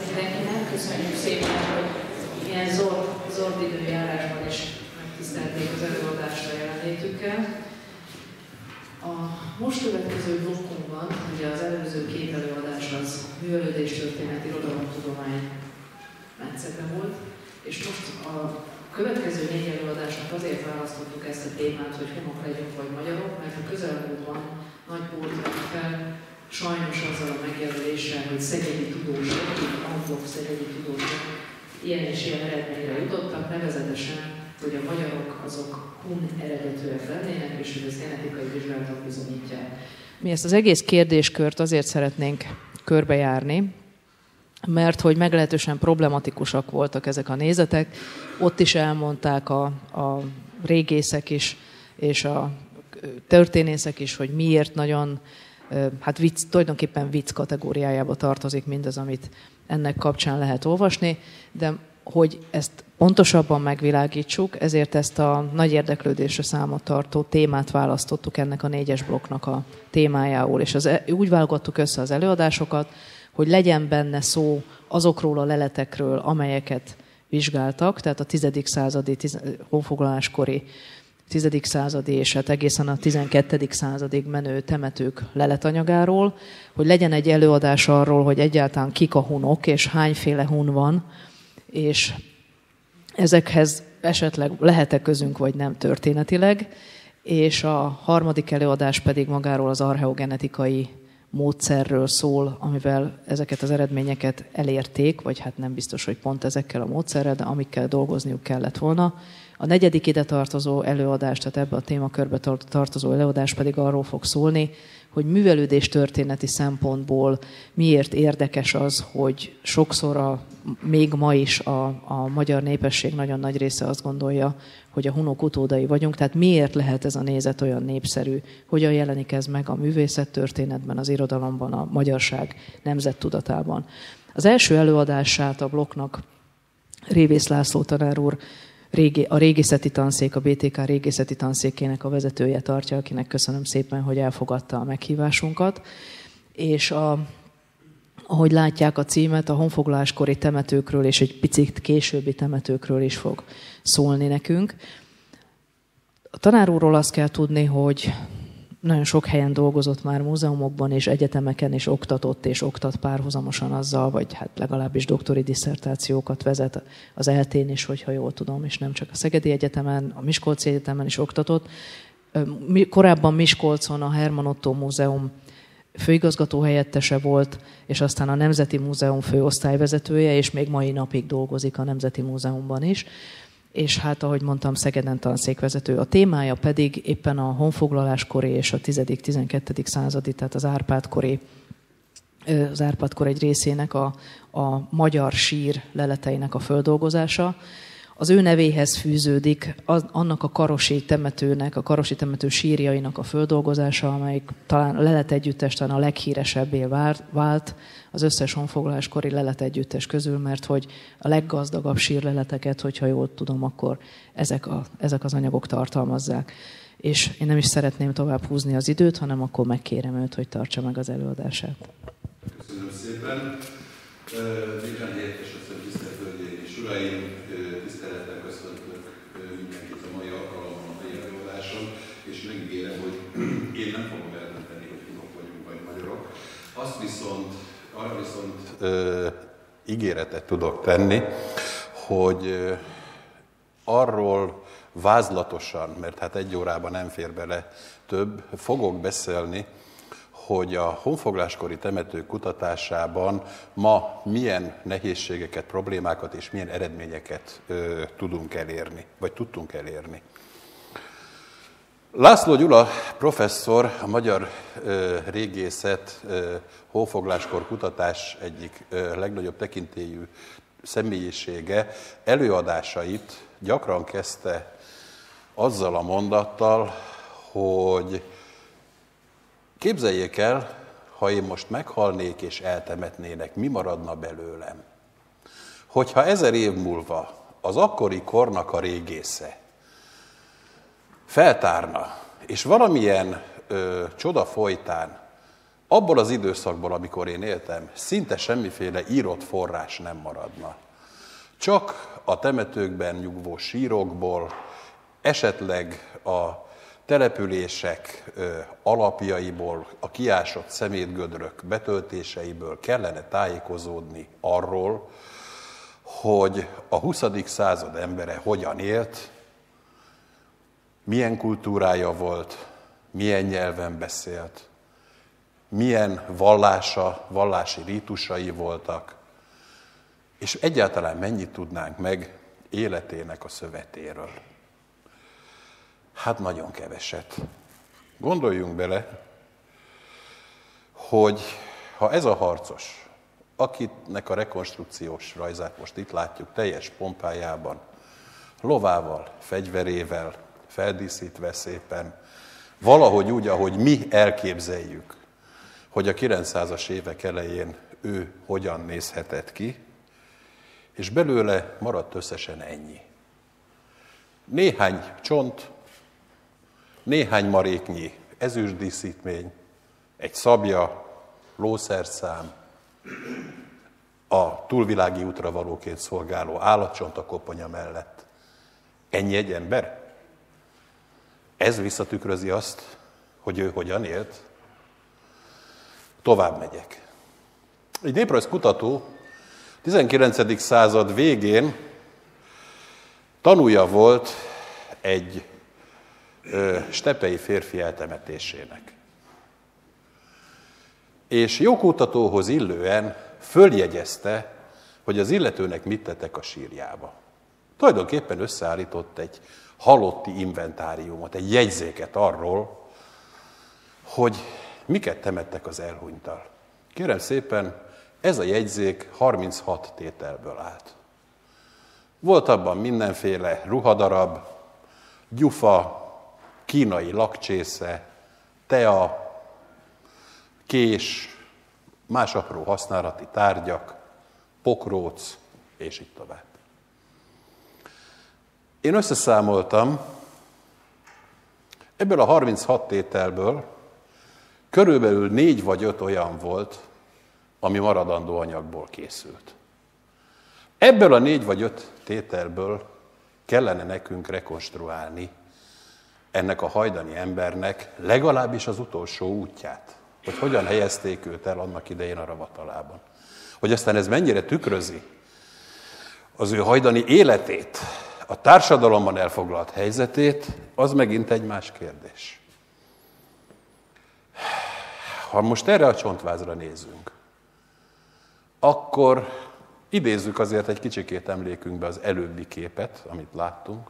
mindenkinek, köszönjük szépen, hogy ilyen zord időjárásban is megtisztelték az előadásra jelenlétükkel. A most következő blokkunkban, ugye az előző két előadás az művelődéstörténet, irodalomtudomány metszete volt, és most a következő 4 előadásnak azért választottuk ezt a témát, hogy honok legyünk vagy magyarok, mert a közelmúltban nagy bót vett fel, sajnos azzal a megjelöléssel, hogy szegedi tudósok, angolok szegedi tudósok ilyen és ilyen eredményre jutottak, nevezetesen, hogy a magyarok azok hun eredetűek lennének, és hogy ez genetikai vizsgálatok bizonyítják. Mi ezt az egész kérdéskört azért szeretnénk körbejárni, mert hogy meglehetősen problematikusak voltak ezek a nézetek. Ott is elmondták a régészek is, és a történészek is, hogy miért nagyon, tulajdonképpen vicc kategóriájába tartozik mindaz, amit ennek kapcsán lehet olvasni, de hogy ezt pontosabban megvilágítsuk, ezért ezt a nagy érdeklődésre számot tartó témát választottuk ennek a 4-es blokknak a témájául, és úgy válogattuk össze az előadásokat, hogy legyen benne szó azokról a leletekről, amelyeket vizsgáltak, tehát a 10. századi, honfoglaláskori 10. századi és hát egészen a 12. századig menő temetők leletanyagáról, hogy legyen egy előadás arról, hogy egyáltalán kik a hunok, és hányféle hun van, és ezekhez esetleg lehet-e közünk, vagy nem történetileg, és a harmadik előadás pedig magáról az archeogenetikai módszerről szól, amivel ezeket az eredményeket elérték, vagy hát nem biztos, hogy pont ezekkel a módszerrel, de amikkel dolgozniuk kellett volna. A 4. ide tartozó előadás, tehát ebbe a témakörbe tartozó előadás pedig arról fog szólni, hogy művelődés történeti szempontból miért érdekes az, hogy sokszor még ma is a magyar népesség nagyon nagy része azt gondolja, hogy a hunok utódai vagyunk, tehát miért lehet ez a nézet olyan népszerű, hogyan jelenik ez meg a művészettörténetben, az irodalomban, a magyarság nemzettudatában. Az első előadását a blokknak Révész László tanár úr, a régészeti tanszék, a BTK régészeti tanszékének a vezetője tartja, akinek köszönöm szépen, hogy elfogadta a meghívásunkat. És ahogy látják a címet, a honfoglaláskori temetőkről és egy picit későbbi temetőkről is fog szólni nekünk. A tanár úrról azt kell tudni, hogy nagyon sok helyen dolgozott már múzeumokban és egyetemeken, és oktatott és oktat párhuzamosan azzal, vagy hát legalábbis doktori disszertációkat vezet az ELTÉN is, hogyha jól tudom, és nem csak a Szegedi Egyetemen, a Miskolci Egyetemen is oktatott. Korábban Miskolcon a Herman Ottó Múzeum főigazgató helyettese volt, és aztán a Nemzeti Múzeum főosztályvezetője, és még mai napig dolgozik a Nemzeti Múzeumban is. És hát, ahogy mondtam, Szegeden tanszékvezető. A témája pedig éppen a honfoglaláskori és a 10.-12. századi, tehát az Árpád-kor egy részének a magyar sír leleteinek a földolgozása. Az ő nevéhez fűződik annak a karosi temetőnek, a karosi temető sírjainak a földolgozása, amelyik talán a leletegyüttes talán a leghíresebbé vált az összes honfoglaláskori leletegyüttes közül, mert hogy a leggazdagabb sírleleteket, hogyha jól tudom, akkor ezek az anyagok tartalmazzák. És én nem is szeretném tovább húzni az időt, hanem akkor megkérem őt, hogy tartsa meg az előadását. Köszönöm szépen. Dékán helyettes asszony, tisztelt hölgyeim és uraim, tisztelettel köszöntök mindenkit a mai alkalommal, a mai előadáson, és megígérem, hogy én nem fogom eldönteni, hogy hunok vagyunk vagy magyarok. Arra viszont ígéretet tudok tenni, hogy arról vázlatosan, mert hát 1 órában nem fér bele több, fogok beszélni, hogy a honfoglaláskori temetők kutatásában ma milyen nehézségeket, problémákat és milyen eredményeket tudunk elérni, vagy tudtunk elérni. László Gyula professzor, a magyar régészet honfoglaláskor kutatás egyik legnagyobb tekintélyű személyisége előadásait gyakran kezdte azzal a mondattal, hogy képzeljék el, ha én most meghalnék és eltemetnének, mi maradna belőlem? Hogyha 1000 év múlva az akkori kornak a régésze feltárna, és valamilyen csoda folytán abból az időszakból, amikor én éltem, szinte semmiféle írott forrás nem maradna. Csak a temetőkben nyugvó sírokból, esetleg a települések alapjaiból, a kiásott szemétgödrök betöltéseiből kellene tájékozódni arról, hogy a 20. század embere hogyan élt, milyen kultúrája volt, milyen nyelven beszélt, milyen vallási rítusai voltak, és egyáltalán mennyit tudnánk meg életének a szövetéről. Hát nagyon keveset. Gondoljunk bele, hogy ha ez a harcos, akinek a rekonstrukciós rajzát most itt látjuk teljes pompájában, lovával, fegyverével, feldíszítve szépen, valahogy úgy, ahogy mi elképzeljük, hogy a 900-as évek elején ő hogyan nézhetett ki, és belőle maradt összesen ennyi. Néhány csont, néhány maréknyi ezüstdíszítmény, egy szabja, lószerszám, a túlvilági útra valóként szolgáló állatcsont a koponya mellett. Ennyi egy ember? Ez visszatükrözi azt, hogy ő hogyan élt? Tovább megyek. Egy néprajzkutató 19. század végén tanúja volt egy stepei férfi eltemetésének. És jogkutatóhoz illően följegyezte, hogy az illetőnek mit tettek a sírjába. Tulajdonképpen összeállított egy halotti inventáriumot, egy jegyzéket arról, hogy miket temettek az elhunyttal. Kérem szépen, ez a jegyzék 36 tételből állt. Volt abban mindenféle ruhadarab, gyufa, kínai lakcsésze, tea, kés, más apró használati tárgyak, pokróc, és így tovább. Én összeszámoltam, ebből a 36 tételből körülbelül 4 vagy 5 olyan volt, ami maradandó anyagból készült. Ebből a 4 vagy 5 tételből kellene nekünk rekonstruálni ennek a hajdani embernek legalábbis az utolsó útját, hogy hogyan helyezték őt el annak idején a ravatalában. Hogy aztán ez mennyire tükrözi az ő hajdani életét, a társadalomban elfoglalt helyzetét, az megint egy más kérdés. Ha most erre a csontvázra nézünk, akkor idézzük azért egy kicsikét emlékünkbe az előbbi képet, amit láttunk,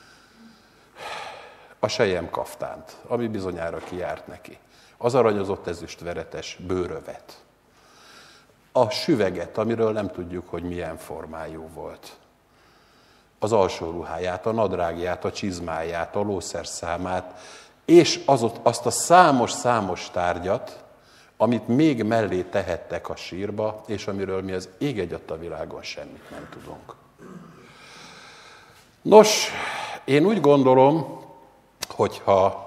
a selyem kaftánt, ami bizonyára kijárt neki, az aranyozott ezüstveretes bőrövet, a süveget, amiről nem tudjuk, hogy milyen formájú volt, az alsó ruháját, a nadrágját, a csizmáját, a lószerszámát, és azt a számos tárgyat, amit még mellé tehettek a sírba, és amiről mi az ég egyatt világon semmit nem tudunk. Nos, én úgy gondolom, hogyha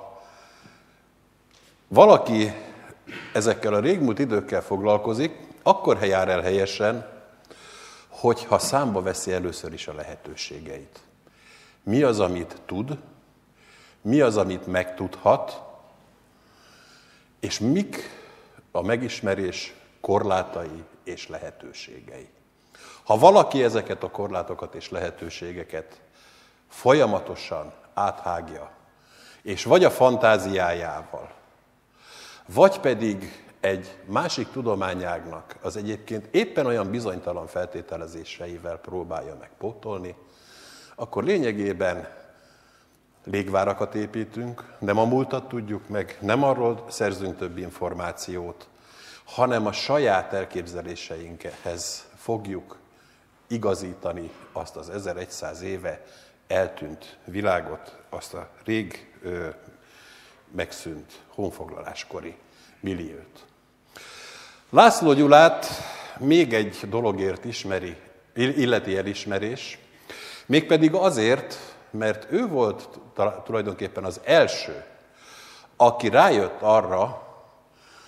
valaki ezekkel a régmúlt időkkel foglalkozik, akkor jár el helyesen, hogyha számba veszi először is a lehetőségeit. Mi az, amit tud, mi az, amit megtudhat, és mik a megismerés korlátai és lehetőségei. Ha valaki ezeket a korlátokat és lehetőségeket folyamatosan áthágja, és vagy a fantáziájával, vagy pedig egy másik tudományágnak az egyébként éppen olyan bizonytalan feltételezéseivel próbálja meg pótolni, akkor lényegében légvárakat építünk, nem a múltat tudjuk meg, nem arról szerzünk több információt, hanem a saját elképzeléseinkhez fogjuk igazítani azt az 1100 éve eltűnt világot, azt a rég megszűnt honfoglaláskori milliót. László Gyulát még egy dologért illeti elismerés, mégpedig azért, mert ő volt tulajdonképpen az első, aki rájött arra,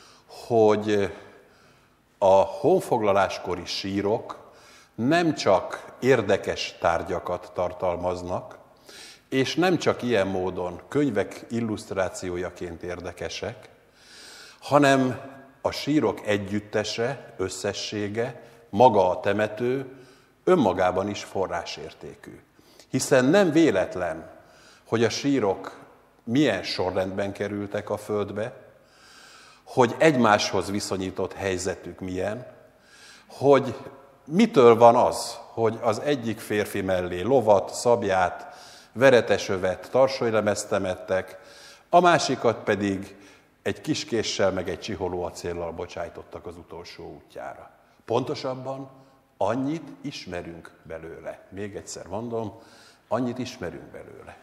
hogy a honfoglaláskori sírok nem csak érdekes tárgyakat tartalmaznak, és nem csak ilyen módon könyvek illusztrációjaként érdekesek, hanem a sírok együttese, összessége, maga a temető önmagában is forrásértékű. Hiszen nem véletlen, hogy a sírok milyen sorrendben kerültek a földbe, hogy egymáshoz viszonyított helyzetük milyen, hogy mitől van az, hogy az egyik férfi mellé lovat, szabját, veretesövet, tarsolylemezt temettek, a másikat pedig egy kiskéssel meg egy csiholóacéllal bocsájtottak az utolsó útjára. Pontosabban annyit ismerünk belőle. Még egyszer mondom, annyit ismerünk belőle.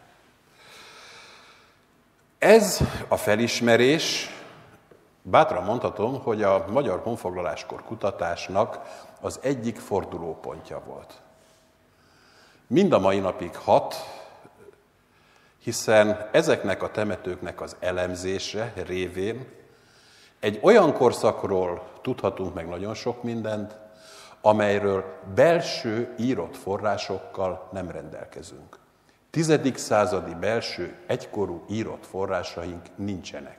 Ez a felismerés, bátran mondhatom, hogy a magyar honfoglaláskor kutatásnak az egyik fordulópontja volt. Mind a mai napig hat, hiszen ezeknek a temetőknek az elemzése révén egy olyan korszakról tudhatunk meg nagyon sok mindent, amelyről belső írott forrásokkal nem rendelkezünk. 10. századi belső, egykorú írott forrásaink nincsenek.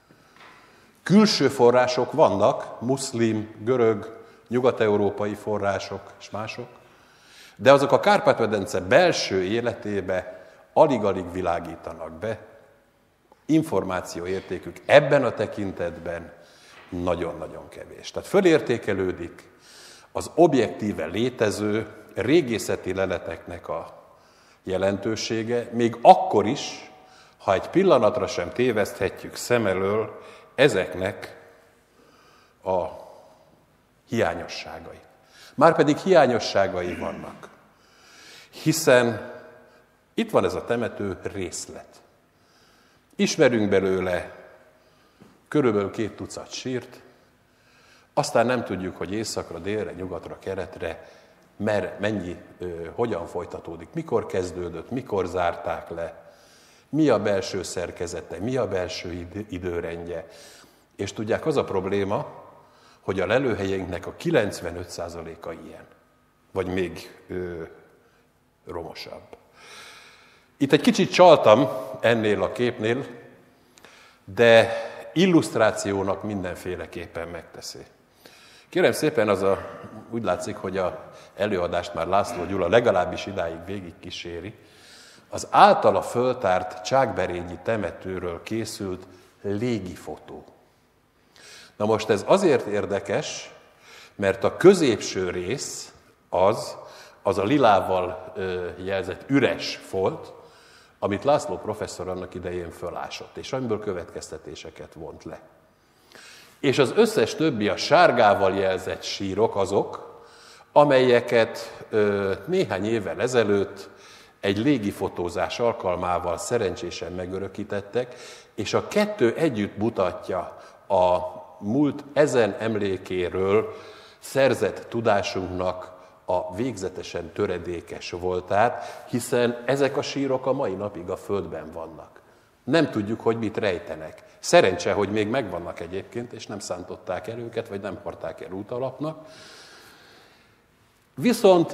Külső források vannak, muszlim, görög, nyugat-európai források és mások, de azok a Kárpát-medence belső életébe alig-alig világítanak be. Információértékük ebben a tekintetben nagyon-nagyon kevés. Tehát fölértékelődik az objektíve létező régészeti leleteknek a jelentősége, még akkor is, ha egy pillanatra sem téveszthetjük szem elől ezeknek a hiányosságai. Márpedig hiányosságai vannak, hiszen itt van ez a temető részlet. Ismerünk belőle körülbelül 2 tucat sírt, aztán nem tudjuk, hogy északra, délre, nyugatra, keletre, mennyi, hogyan folytatódik, mikor kezdődött, mikor zárták le, mi a belső szerkezete, mi a belső időrendje. És tudják, az a probléma, hogy a lelőhelyeinknek a 95%-a ilyen, vagy még romosabb. Itt egy kicsit csaltam ennél a képnél, de illusztrációnak mindenféleképpen megteszi. Kérem szépen, úgy látszik, hogy az előadást már László Gyula legalábbis idáig végig kíséri. Az általa föltárt Csákberényi temetőről készült légifotó. Na most ez azért érdekes, mert a középső rész az a lilával jelzett üres folt, amit László professzor annak idején fölásott, és amiből következtetéseket vont le. És az összes többi, a sárgával jelzett sírok azok, amelyeket néhány évvel ezelőtt egy légifotózás alkalmával szerencsésen megörökítettek, és a kettő együtt mutatja a múlt ezen emlékéről szerzett tudásunknak a végzetesen töredékes voltát, hiszen ezek a sírok a mai napig a földben vannak. Nem tudjuk, hogy mit rejtenek. Szerencse, hogy még megvannak egyébként, és nem szántották el őket, vagy nem hordták el útalapnak. Viszont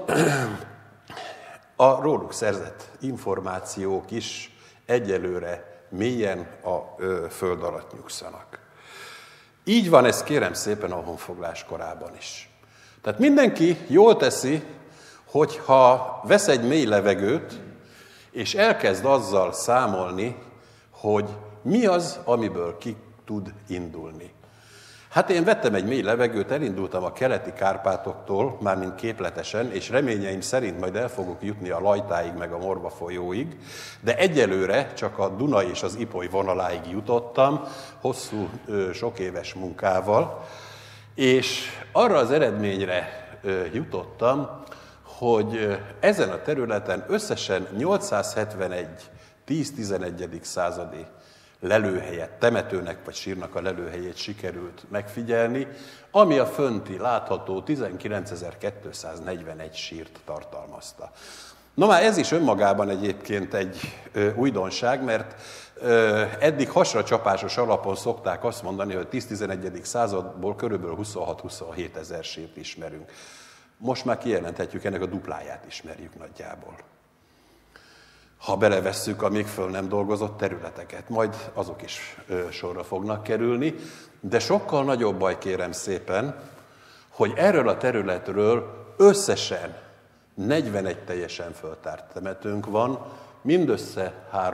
a róluk szerzett információk is egyelőre mélyen a föld alatt nyugszanak. Így van ez, kérem szépen, a honfoglás korában is. Tehát mindenki jól teszi, hogyha vesz egy mély levegőt, és elkezd azzal számolni, hogy mi az, amiből ki tud indulni. Hát én vettem egy mély levegőt, elindultam a keleti Kárpátoktól, mármint képletesen, és reményeim szerint majd el fogok jutni a Lajtáig, meg a Morva folyóig, de egyelőre csak a Duna és az Ipoly vonaláig jutottam, hosszú, sok éves munkával, és arra az eredményre jutottam, hogy ezen a területen összesen 871 10-11. századi lelőhelyet, temetőnek vagy sírnak a lelőhelyét sikerült megfigyelni, ami a fönti látható 19.241 sírt tartalmazta. Na már ez is önmagában egyébként egy újdonság, mert eddig hasracsapásos alapon szokták azt mondani, hogy 10-11. századból körülbelül 26-27 ezer sírt ismerünk. Most már kijelenthetjük, ennek a dupláját ismerjük nagyjából. Ha belevesszük a még föl nem dolgozott területeket, majd azok is sorra fognak kerülni, de sokkal nagyobb baj, kérem szépen, hogy erről a területről összesen 41 teljesen föltárt temetőnk van, mindössze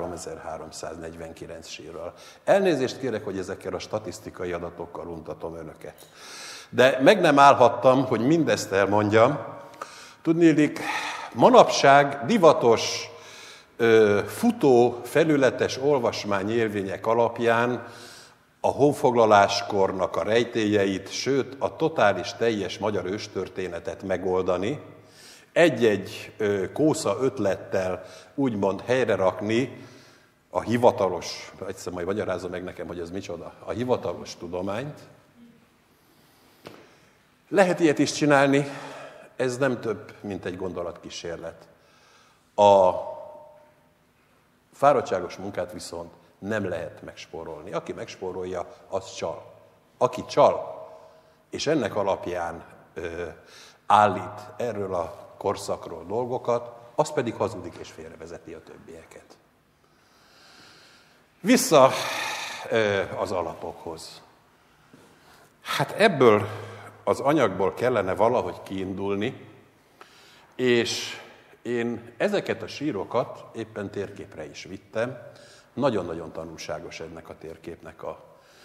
3349 sírral. Elnézést kérek, hogy ezekkel a statisztikai adatokkal untatom önöket. De meg nem állhattam, hogy mindezt elmondjam. Tudniillik, manapság divatos, futó, felületes olvasmányérvények alapján a honfoglaláskornak a rejtélyeit, sőt a totális, teljes magyar őstörténetet megoldani, egy-egy kósza ötlettel úgymond helyre rakni a hivatalos, egyszer majd magyarázza meg nekem, hogy ez micsoda, a hivatalos tudományt. Lehet ilyet is csinálni, ez nem több, mint egy gondolatkísérlet. A fáradtságos munkát viszont nem lehet megspórolni. Aki megspórolja, az csal. Aki csal, és ennek alapján állít erről a korszakról dolgokat, az pedig hazudik és félrevezeti a többieket. Vissza az alapokhoz. Hát ebből az anyagból kellene valahogy kiindulni, és én ezeket a sírokat éppen térképre is vittem. Nagyon-nagyon tanulságos ennek a térképnek a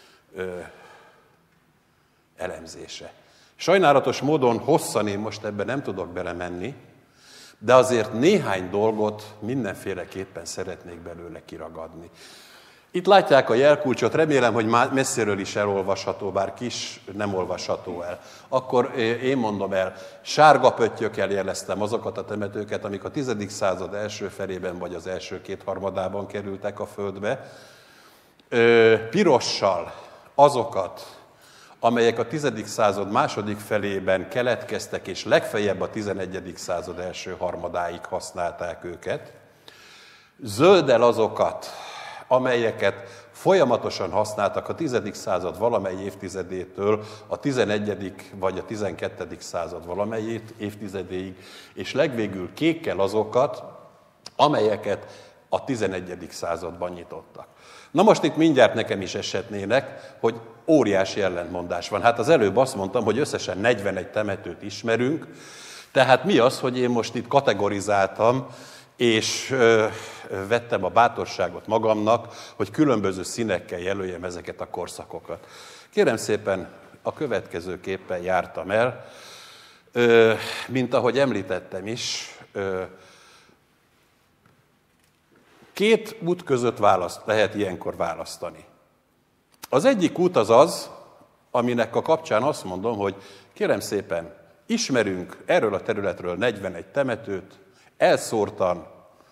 elemzése. Sajnálatos módon hosszan én most ebben nem tudok belemenni, de azért néhány dolgot mindenféleképpen szeretnék belőle kiragadni. Itt látják a jelkulcsot, remélem, hogy messziről is elolvasható, bár kis nem olvasható el. Akkor én mondom el, sárga pöttyökkel jeleztem azokat a temetőket, amik a 10. század első felében vagy az első kétharmadában kerültek a földbe. Pirossal azokat, amelyek a 10. század második felében keletkeztek, és legfeljebb a 11. század első harmadáig használták őket. Zölddel azokat, amelyeket folyamatosan használtak a 10. század valamely évtizedétől a 11. vagy a 12. század valamely évtizedéig, és legvégül kékkel azokat, amelyeket a 11. században nyitottak. Na most itt mindjárt nekem is esetnének, hogy óriási ellentmondás van. Hát az előbb azt mondtam, hogy összesen 41 temetőt ismerünk, tehát mi az, hogy én most itt kategorizáltam, és vettem a bátorságot magamnak, hogy különböző színekkel jelöljem ezeket a korszakokat. Kérem szépen, a következőképpen jártam el, mint ahogy említettem is, két út között lehet ilyenkor választani. Az egyik út az az, aminek a kapcsán azt mondom, hogy kérem szépen, ismerünk erről a területről 41 temetőt, elszórtan,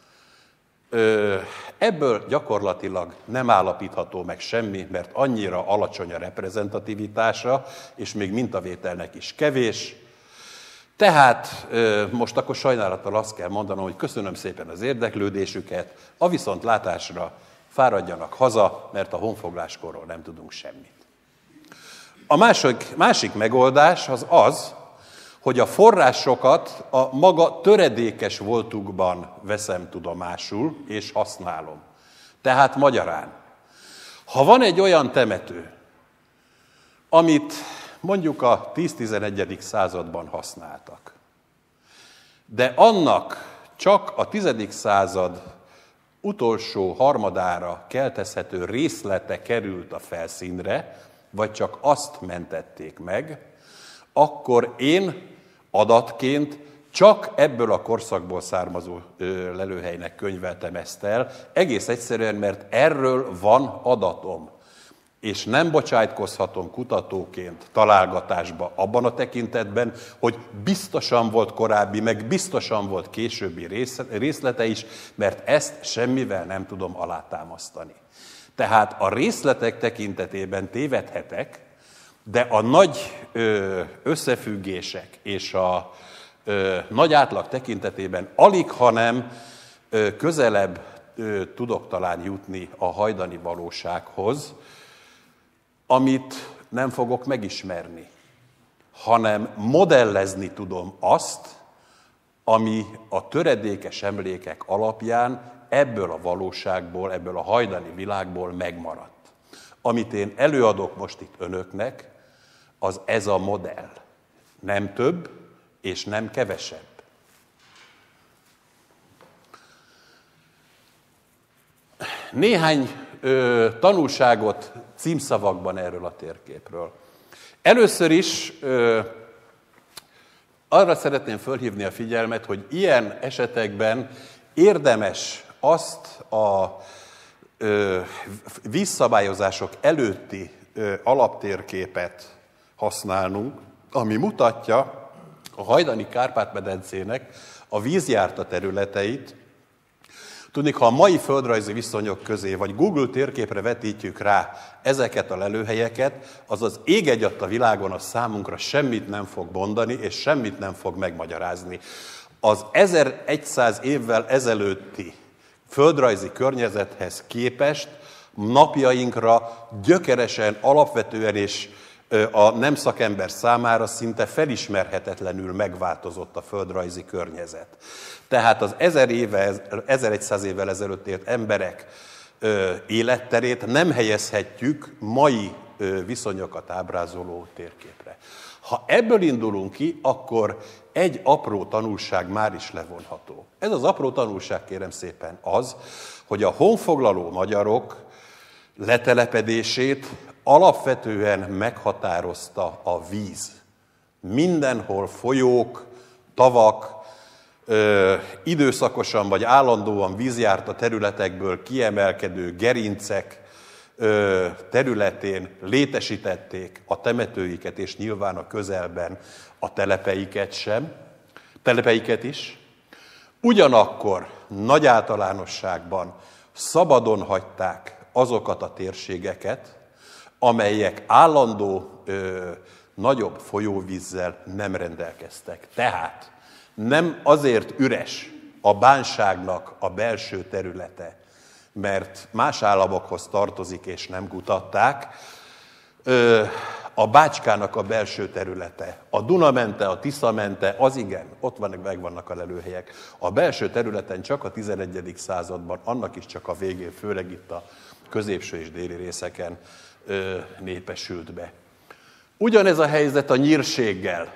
ebből gyakorlatilag nem állapítható meg semmi, mert annyira alacsony a reprezentativitása, és még mintavételnek is kevés. Tehát most akkor sajnálattal azt kell mondanom, hogy köszönöm szépen az érdeklődésüket, a viszontlátásra fáradjanak haza, mert a honfogláskorról nem tudunk semmit. A másik megoldás az az, hogy a forrásokat a maga töredékes voltukban veszem tudomásul, és használom. Tehát magyarán, ha van egy olyan temető, amit mondjuk a 10-11. században használtak, de annak csak a 10. század utolsó harmadára keltezhető részlete került a felszínre, vagy csak azt mentették meg, akkor én adatként csak ebből a korszakból származó lelőhelynek könyveltem ezt el, egész egyszerűen, mert erről van adatom, és nem bocsájtkozhatom kutatóként találgatásba abban a tekintetben, hogy biztosan volt korábbi, meg biztosan volt későbbi részlete is, mert ezt semmivel nem tudom alátámasztani. Tehát a részletek tekintetében tévedhetek, de a nagy összefüggések és a nagy átlag tekintetében alig, hanem közelebb tudok talán jutni a hajdani valósághoz, amit nem fogok megismerni, hanem modellezni tudom azt, ami a töredékes emlékek alapján ebből a valóságból, ebből a hajdani világból megmaradt. Amit én előadok most itt önöknek, az ez a modell. Nem több és nem kevesebb. Néhány tanulságot címszavakban erről a térképről. Először is arra szeretném fölhívni a figyelmet, hogy ilyen esetekben érdemes azt a vízszabályozások előtti alaptérképet használnunk, ami mutatja a hajdani Kárpát-medencének a vízjárta területeit. Tudnék, ha a mai földrajzi viszonyok közé, vagy Google térképre vetítjük rá ezeket a lelőhelyeket, az az ég egyatt a világon a számunkra semmit nem fog mondani, és semmit nem fog megmagyarázni. Az 1100 évvel ezelőtti földrajzi környezethez képest napjainkra gyökeresen, alapvetően és a nem szakember számára szinte felismerhetetlenül megváltozott a földrajzi környezet. Tehát az 1100 évvel ezelőtt élt emberek életterét nem helyezhetjük mai viszonyokat ábrázoló térképre. Ha ebből indulunk ki, akkor egy apró tanulság már is levonható. Ez az apró tanulság, kérem szépen, az, hogy a honfoglaló magyarok letelepedését alapvetően meghatározta a víz. Mindenhol folyók, tavak, időszakosan vagy állandóan vízjárta területekből kiemelkedő gerincek területén létesítették a temetőiket, és nyilván a közelben a telepeiket is. Ugyanakkor nagy általánosságban szabadon hagyták azokat a térségeket, amelyek állandó, nagyobb folyóvízzel nem rendelkeztek. Tehát nem azért üres a Bánságnak a belső területe, mert más államokhoz tartozik és nem kutatták, a Bácskának a belső területe, a Duna-mente, a Tisza-mente, az igen, ott megvannak a lelőhelyek. A belső területen csak a 11. században, annak is csak a végén, főleg itt a középső és déli részeken népesült be. Ugyanez a helyzet a nyírséggel.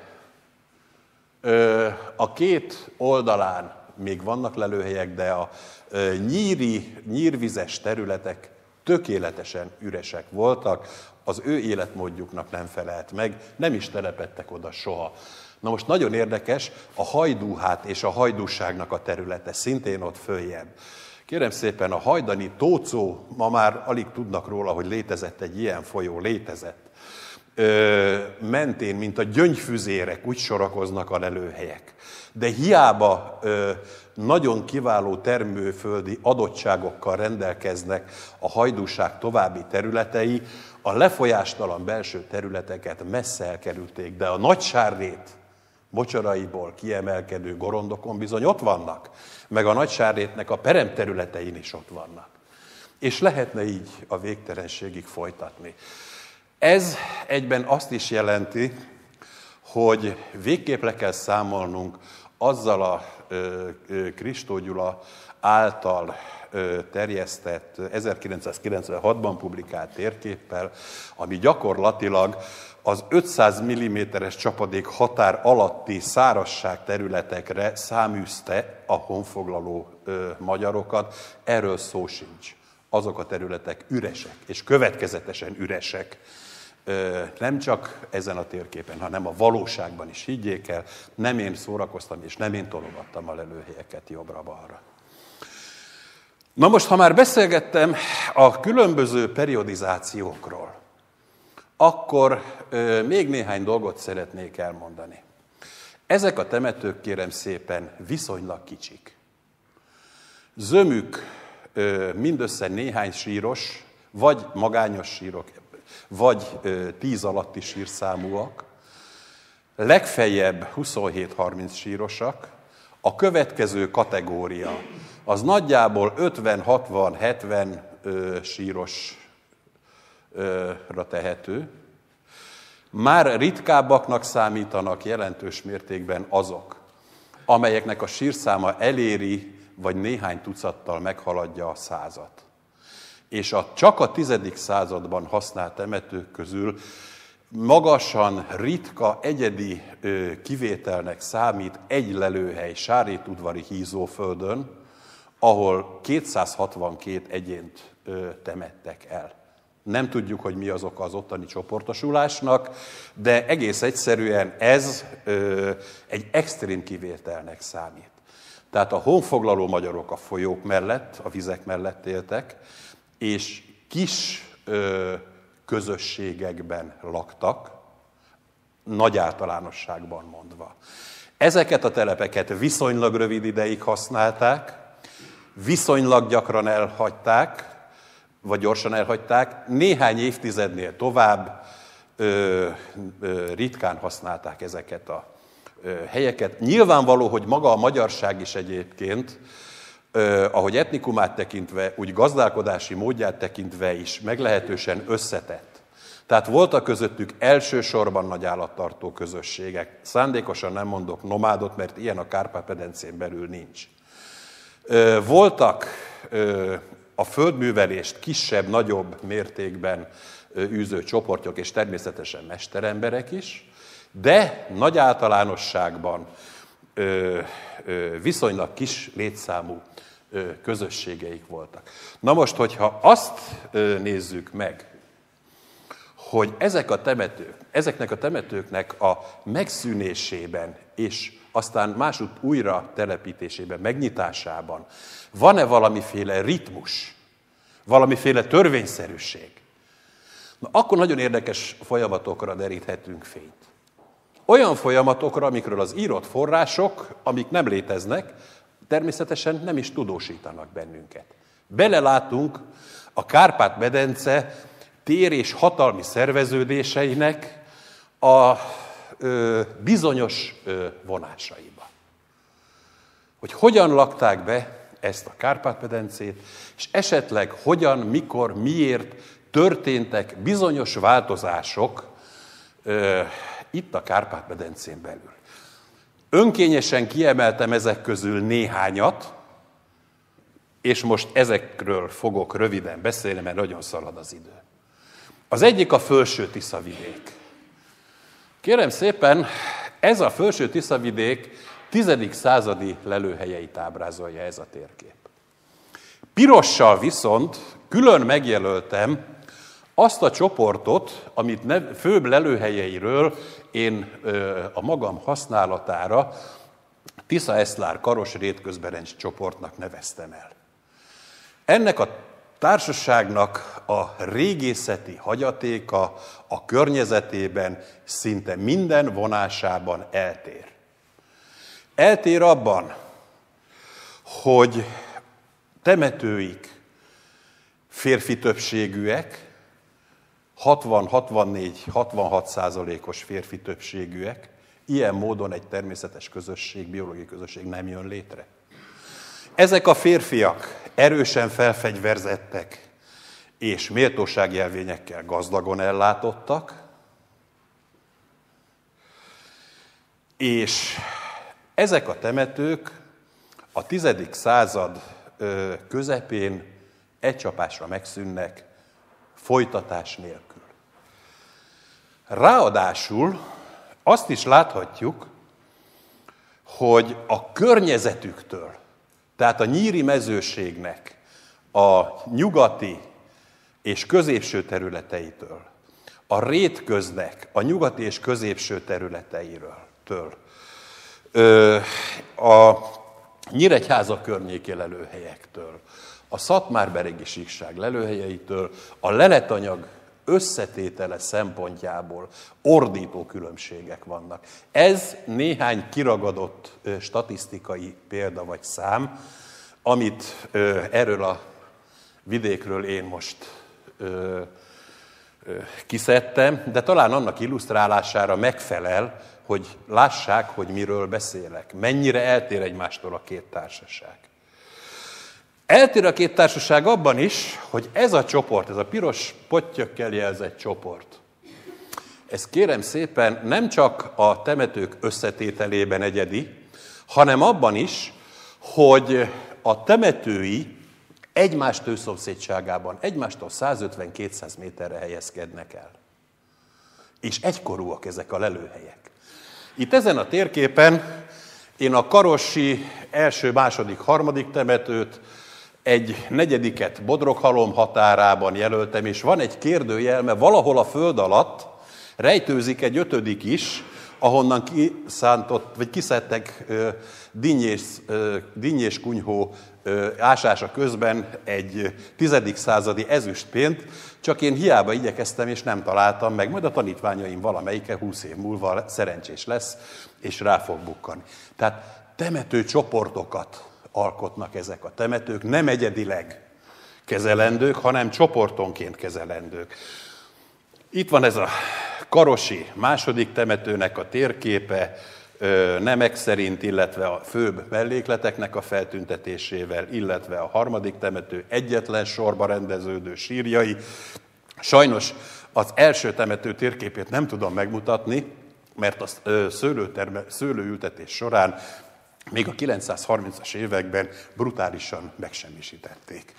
A két oldalán még vannak lelőhelyek, de a nyírvizes területek tökéletesen üresek voltak, az ő életmódjuknak nem felelt meg, nem is telepedtek oda soha. Na most nagyon érdekes, a Hajdúhát és a hajdúságnak a területe szintén ott följebb. Kérem szépen, a hajdani Tóczó, ma már alig tudnak róla, hogy létezett egy ilyen folyó, létezett. Mentén, mint a gyöngyfüzérek, úgy sorakoznak a lelőhelyek. De hiába nagyon kiváló termőföldi adottságokkal rendelkeznek a hajdúság további területei, a lefolyástalan belső területeket messze elkerülték, de a Nagysárrét mocsaraiból kiemelkedő gorondokon bizony ott vannak, meg a Nagysárrétnek a peremterületein is ott vannak. És lehetne így a végtelenségig folytatni. Ez egyben azt is jelenti, hogy végképp le kell számolnunk azzal a Kristó Gyula által terjesztett 1996-ban publikált térképpel, ami gyakorlatilag az 500 mm-es csapadék határ alatti szárazság területekre száműzte a honfoglaló magyarokat. Erről szó sincs. Azok a területek üresek, és következetesen üresek. Nem csak ezen a térképen, hanem a valóságban is, higgyék el, nem én szórakoztam, és nem én tologattam a lelőhelyeket jobbra-balra. Na most, ha már beszélgettem a különböző periodizációkról, akkor még néhány dolgot szeretnék elmondani. Ezek a temetők, kérem szépen, viszonylag kicsik. Zömük mindössze néhány síros, vagy magányos sírok, vagy 10 alatti sírszámúak. legfeljebb 27-30 sírosak, a következő kategória az nagyjából 50-60-70 sírosra tehető. Már ritkábbaknak számítanak jelentős mértékben azok, amelyeknek a sírszáma eléri, vagy néhány tucattal meghaladja a 100-at. És csak a 10. században használt temetők közül magasan, ritka, egyedi kivételnek számít egy lelőhely Sárétudvari Hízóföldön, ahol 262 egyént temettek el. Nem tudjuk, hogy mi az oka az ottani csoportosulásnak, de egész egyszerűen ez egy extrém kivételnek számít. Tehát a honfoglaló magyarok a folyók mellett, a vizek mellett éltek, és kis közösségekben laktak, nagy általánosságban mondva. Ezeket a telepeket viszonylag rövid ideig használták, viszonylag gyakran elhagyták, vagy gyorsan elhagyták, néhány évtizednél tovább ritkán használták ezeket a helyeket. Nyilvánvaló, hogy maga a magyarság is egyébként, ahogy etnikumát tekintve, úgy gazdálkodási módját tekintve is meglehetősen összetett. Tehát voltak közöttük elsősorban nagy állattartó közösségek. Szándékosan nem mondok nomádot, mert ilyen a Kárpát-medencén belül nincs. Voltak a földművelést kisebb-nagyobb mértékben űző csoportok, és természetesen mesteremberek is, de nagy általánosságban viszonylag kis létszámú közösségeik voltak. Na most, hogyha azt nézzük meg, hogy ezeknek a temetőknek a megszűnésében és aztán másút újra telepítésében, megnyitásában van-e valamiféle ritmus, valamiféle törvényszerűség, na, akkor nagyon érdekes folyamatokra deríthetünk fényt. Olyan folyamatokra, amikről az írott források, amik nem léteznek, természetesen nem is tudósítanak bennünket. Belelátunk a Kárpát-medence tér- és hatalmi szerveződéseinek a bizonyos vonásaiba. Hogy hogyan lakták be ezt a Kárpát-medencét, és esetleg hogyan, mikor, miért történtek bizonyos változások itt a Kárpát-medencén belül. Önkényesen kiemeltem ezek közül néhányat, és most ezekről fogok röviden beszélni, mert nagyon szalad az idő. Az egyik a Fölső Tiszavidék. Kérem szépen, ez a Fölső Tiszavidék 10. századi lelőhelyeit ábrázolja ez a térkép. Pirossal viszont külön megjelöltem azt a csoportot, amit főbb lelőhelyeiről én a magam használatára Tisza-Eszlár-Karos-Rétközberencs csoportnak neveztem el. Ennek a társaságnak a régészeti hagyatéka a környezetében szinte minden vonásában eltér. Eltér abban, hogy temetőik férfi többségűek, 60-64-66%-os férfi többségűek, ilyen módon egy természetes közösség, biológiai közösség nem jön létre. Ezek a férfiak erősen felfegyverzettek és méltóságjelvényekkel gazdagon ellátottak, és ezek a temetők a 10. század közepén egy csapásra megszűnnek, folytatás nélkül. Ráadásul azt is láthatjuk, hogy a környezetüktől, tehát a nyíri mezőségnek a nyugati és középső területeitől, a Rétköznek a nyugati és középső területeiről, a Nyíregyháza környéki lelőhelyektől, a Szatmár-beregi síkság lelőhelyeitől, a leletanyag összetétele szempontjából ordító különbségek vannak. Ez néhány kiragadott statisztikai példa vagy szám, amit erről a vidékről én most kiszedtem, de talán annak illusztrálására megfelel, hogy lássák, hogy miről beszélek. Mennyire eltér egymástól a két társaság. Eltér a két társaság abban is, hogy ez a csoport, ez a piros pottyökkel jelzett csoport, ez kérem szépen nem csak a temetők összetételében egyedi, hanem abban is, hogy a temetői egymás tőszomszédságában, egymástól 150-200 méterre helyezkednek el. És egykorúak ezek a lelőhelyek. Itt ezen a térképen én a karossi első, második, harmadik temetőt, egy negyediket Bodroghalom határában jelöltem, és van egy kérdőjel, mert valahol a föld alatt rejtőzik egy ötödik is, ahonnan kiszedtek dinnyés kunyhó ásása közben egy 10. századi ezüstpént, csak én hiába igyekeztem, és nem találtam meg, majd a tanítványaim valamelyike 20 év múlva szerencsés lesz, és rá fog bukkani. Tehát temető csoportokat alkotnak ezek a temetők, nem egyedileg kezelendők, hanem csoportonként kezelendők. Itt van ez a karosi második temetőnek a térképe, nemek szerint, illetve a főbb mellékleteknek a feltüntetésével, illetve a harmadik temető egyetlen sorba rendeződő sírjai. Sajnos az első temető térképét nem tudom megmutatni, mert a szőlőültetés során még a 930-as években brutálisan megsemmisítették.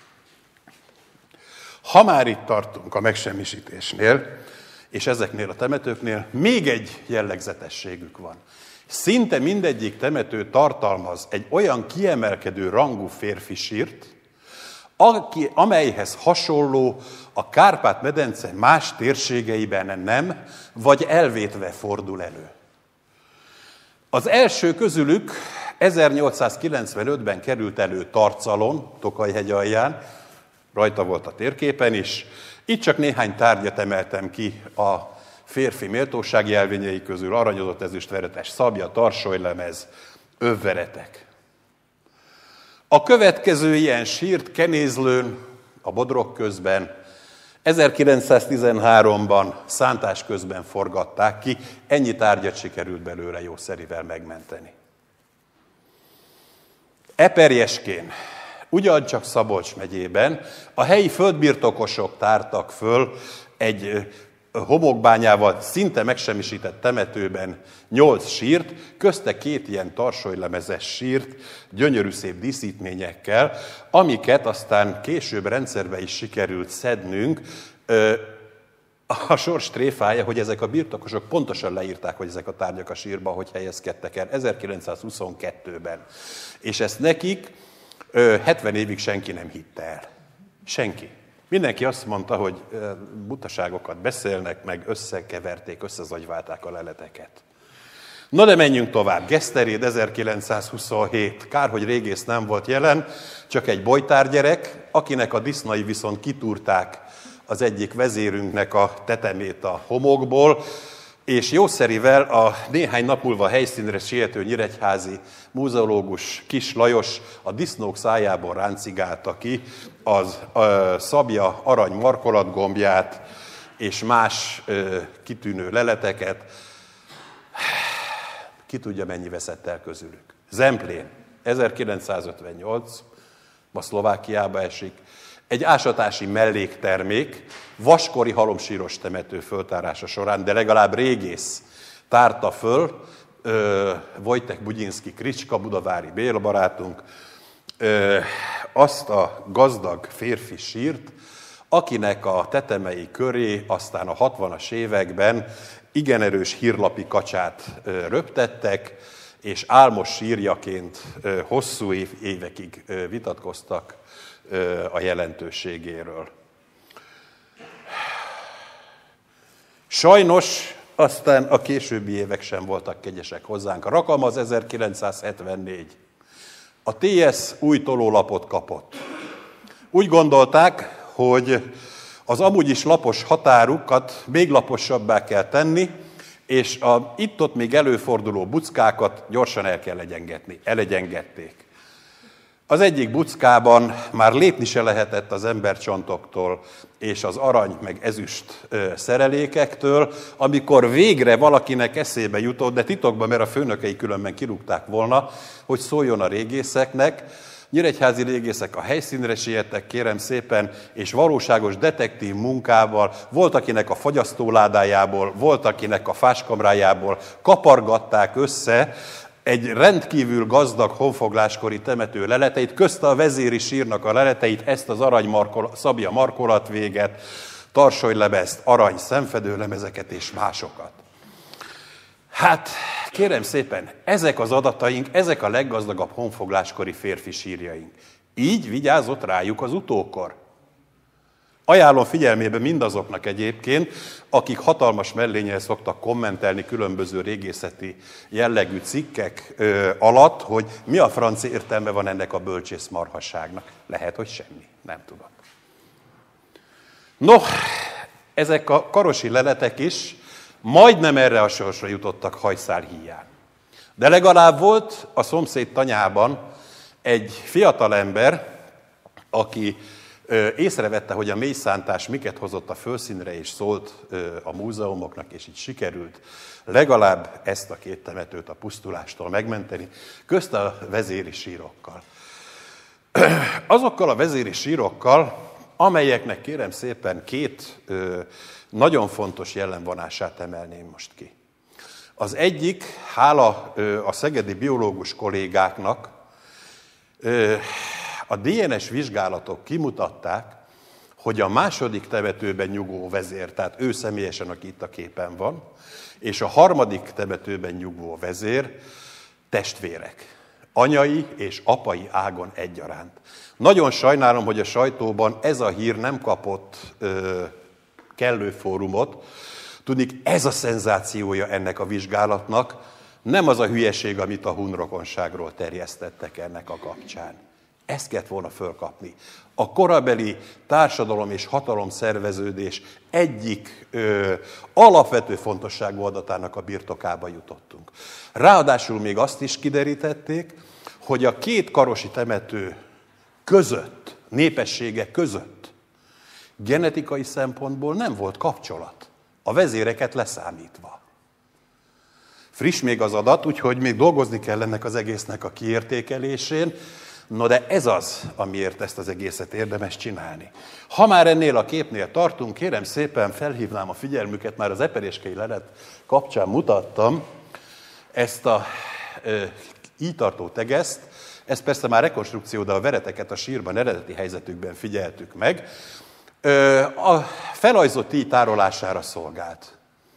Ha már itt tartunk a megsemmisítésnél, és ezeknél a temetőknél, még egy jellegzetességük van. Szinte mindegyik temető tartalmaz egy olyan kiemelkedő rangú férfi sírt, amelyhez hasonló a Kárpát-medence más térségeiben nem, vagy elvétve fordul elő. Az első közülük 1895-ben került elő Tarcalon, Tokaj-hegy alján, rajta volt a térképen is. Itt csak néhány tárgyat emeltem ki a férfi méltósági jelvényei közül: aranyozott ezüstveretes szabja, tarsolylemez, övveretek. A következő ilyen sírt Kenézlőn, a Bodrog közben 1913-ban szántás közben forgatták ki, ennyi tárgyat sikerült belőle jószerivel megmenteni. Eperjeskén, ugyancsak Szabolcs megyében a helyi földbirtokosok tártak föl egy homokbányával szinte megsemmisített temetőben 8 sírt, közte 2 ilyen tarsolylemezes sírt, gyönyörű szép díszítményekkel, amiket aztán később rendszerbe is sikerült szednünk. A sors tréfája, hogy ezek a birtokosok pontosan leírták, hogy ezek a tárgyak a sírba hogy helyezkedtek el 1922-ben. És ezt nekik 70 évig senki nem hitte el. Senki. Mindenki azt mondta, hogy butaságokat beszélnek, meg összekeverték, összezagyválták a leleteket. Na de menjünk tovább. Geszteréd 1927. Kár, hogy régész nem volt jelen, csak egy bojtárgyerek, akinek a disznai viszont kitúrták az egyik vezérünknek a tetemét a homokból, és jószerivel a néhány nap múlva helyszínre siető nyíregyházi múzeológus Kis Lajos a disznók szájából ráncigálta ki az szabja arany markolatgombját és más kitűnő leleteket. Ki tudja, mennyi veszett el közülük. Zemplén, 1958, ma Szlovákiába esik, egy ásatási melléktermék, vaskori halomsíros temető föltárása során, de legalább régész tárta föl, Wojtek Bugyinszki Kricska, budavári bélbarátunk, azt a gazdag férfi sírt, akinek a tetemei köré aztán a 60-as években igen erős hírlapi kacsát röptettek, és álmos sírjaként hosszú évekig vitatkoztak a jelentőségéről. Sajnos aztán a későbbi évek sem voltak kegyesek hozzánk. A Rakam az 1974. A TS új tolólapot kapott. Úgy gondolták, hogy az amúgy is lapos határukat még laposabbá kell tenni, és a itt-ott még előforduló buckákat gyorsan el kell egyengetni. Elegyengették. Az egyik buckában már lépni se lehetett az embercsontoktól és az arany meg ezüst szerelékektől, amikor végre valakinek eszébe jutott, de titokban, mert a főnökei különben kirúgták volna, hogy szóljon a régészeknek. Nyíregyházi régészek a helyszínre siettek, kérem szépen, és valóságos detektív munkával, volt akinek a fagyasztóládájából, volt akinek a fáskamrájából kapargatták össze egy rendkívül gazdag honfogláskori temető leleteit, közte a vezéri sírnak a leleteit, ezt az szabja markolatvéget, tarsolylemezt, arany szemfedőlemezeket és másokat. Hát, kérem szépen, ezek az adataink, ezek a leggazdagabb honfogláskori férfi sírjaink. Így vigyázott rájuk az utókor. Ajánlom figyelmébe mindazoknak egyébként, akik hatalmas mellénnyel szoktak kommentelni különböző régészeti jellegű cikkek alatt, hogy mi a franc értelme van ennek a bölcsész marhasságnak. Lehet, hogy semmi, nem tudom. No, ezek a karosi leletek is majdnem erre a sorsra jutottak hajszál híján. De legalább volt a szomszéd tanyában egy fiatalember, aki észrevette, hogy a mélyszántás miket hozott a fölszínre, és szólt a múzeumoknak, és így sikerült legalább ezt a két temetőt a pusztulástól megmenteni, közt a vezéri sírokkal. Azokkal a vezéri sírokkal, amelyeknek kérem szépen két nagyon fontos jellemvonását emelném most ki. Az egyik, hála a szegedi biológus kollégáknak, a DNS vizsgálatok kimutatták, hogy a második temetőben nyugvó vezér, tehát ő személyesen, aki itt a képen van, és a harmadik temetőben nyugvó vezér testvérek. Anyai és apai ágon egyaránt. Nagyon sajnálom, hogy a sajtóban ez a hír nem kapott kellő fórumot. Tudnik, ez a szenzációja ennek a vizsgálatnak, nem az a hülyeség, amit a hun rokonságról terjesztettek ennek a kapcsán. Ezt kellett volna fölkapni. A korabeli társadalom és hatalomszerveződés egyik alapvető fontosságú adatának a birtokába jutottunk. Ráadásul még azt is kiderítették, hogy a két karosi temető között, népessége között genetikai szempontból nem volt kapcsolat, a vezéreket leszámítva. Friss még az adat, úgyhogy még dolgozni kell ennek az egésznek a kiértékelésén. No de ez az, amiért ezt az egészet érdemes csinálni. Ha már ennél a képnél tartunk, kérem szépen felhívnám a figyelmüket, már az eperéskei lelet kapcsán mutattam ezt a így tartó tegeszt, ez persze már rekonstrukció, de a vereteket a sírban eredeti helyzetükben figyeltük meg. A felajzott íj tárolására szolgált.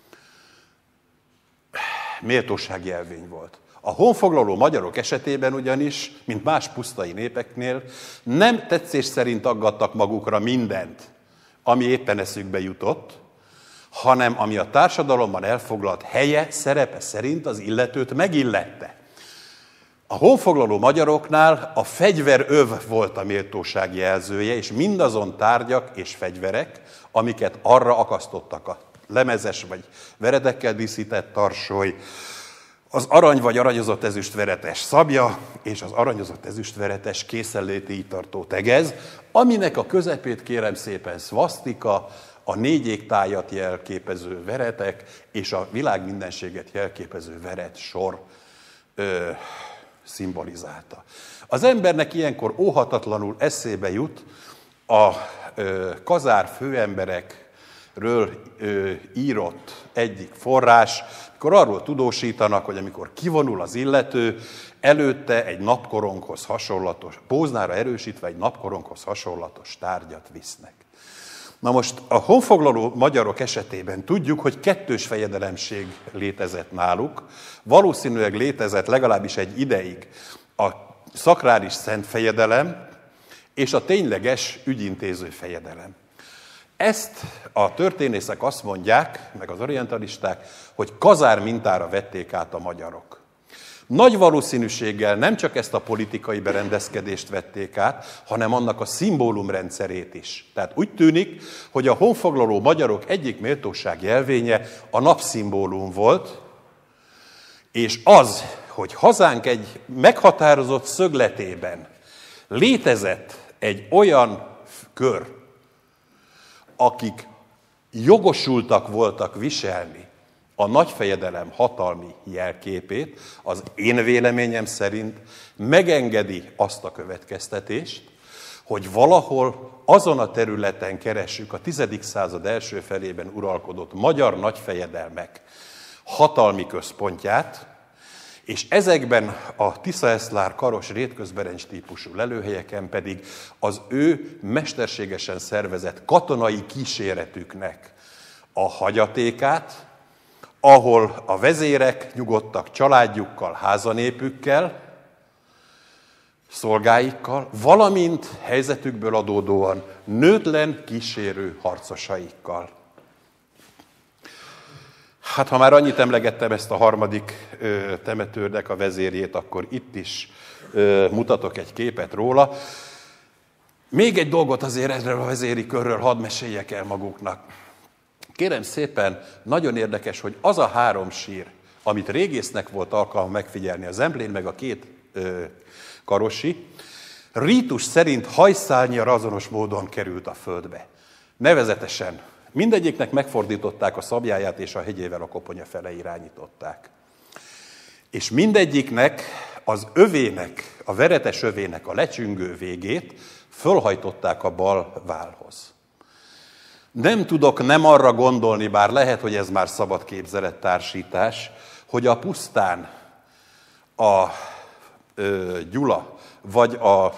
Méltóságjelvény volt. A honfoglaló magyarok esetében ugyanis, mint más pusztai népeknél, nem tetszés szerint aggattak magukra mindent, ami éppen eszükbe jutott, hanem ami a társadalomban elfoglalt helye, szerepe szerint az illetőt megillette. A honfoglaló magyaroknál a fegyveröv volt a méltóság jelzője, és mindazon tárgyak és fegyverek, amiket arra akasztottak a lemezes vagy veredekkel díszített tarsoly, az arany vagy aranyozott ezüstveretes szabja és az aranyozott ezüstveretes készenléti íjtartó tegez, aminek a közepét kérem szépen szvasztika, a négy égtájat jelképező veretek és a világmindenséget jelképező veret sor szimbolizálta. Az embernek ilyenkor óhatatlanul eszébe jut a kazár főemberekről írott egyik forrás, amikor arról tudósítanak, hogy amikor kivonul az illető, előtte egy napkoronghoz hasonlatos, póznára erősítve egy napkoronghoz hasonlatos tárgyat visznek. Na most a honfoglaló magyarok esetében tudjuk, hogy kettős fejedelemség létezett náluk. Valószínűleg létezett legalábbis egy ideig a szakrális szent fejedelem és a tényleges ügyintéző fejedelem. Ezt a történészek azt mondják, meg az orientalisták, hogy kazár mintára vették át a magyarok. Nagy valószínűséggel nem csak ezt a politikai berendezkedést vették át, hanem annak a szimbólumrendszerét is. Tehát úgy tűnik, hogy a honfoglaló magyarok egyik méltóság jelvénye a napszimbólum volt, és az, hogy hazánk egy meghatározott szögletében létezett egy olyan kör, akik jogosultak voltak viselni a nagyfejedelem hatalmi jelképét, az én véleményem szerint megengedi azt a következtetést, hogy valahol azon a területen keressük a 10. század első felében uralkodott magyar nagyfejedelmek hatalmi központját, és ezekben a Tisza-Eszlár, Karos, Rétközberencs típusú lelőhelyeken pedig az ő mesterségesen szervezett katonai kíséretüknek a hagyatékát, ahol a vezérek nyugodtak családjukkal, házanépükkel, szolgáikkal, valamint helyzetükből adódóan nőtlen kísérő harcosaikkal. Hát ha már annyit emlegettem ezt a harmadik temetőnek a vezérjét, akkor itt is mutatok egy képet róla. Még egy dolgot azért erről a vezéri körről hadd meséljek el maguknak. Kérem szépen, nagyon érdekes, hogy az a 3 sír, amit régésznek volt alkalma megfigyelni, az Emblén meg a 2 karosi, rítus szerint hajszálnyira azonos módon került a földbe. Nevezetesen mindegyiknek megfordították a szabjáját, és a hegyével a koponya fele irányították. És mindegyiknek az övének, a veretes övének a lecsüngő végét fölhajtották a bal vállhoz. Nem tudok nem arra gondolni, bár lehet, hogy ez már szabad képzelettársítás, hogy a pusztán a Gyula, vagy a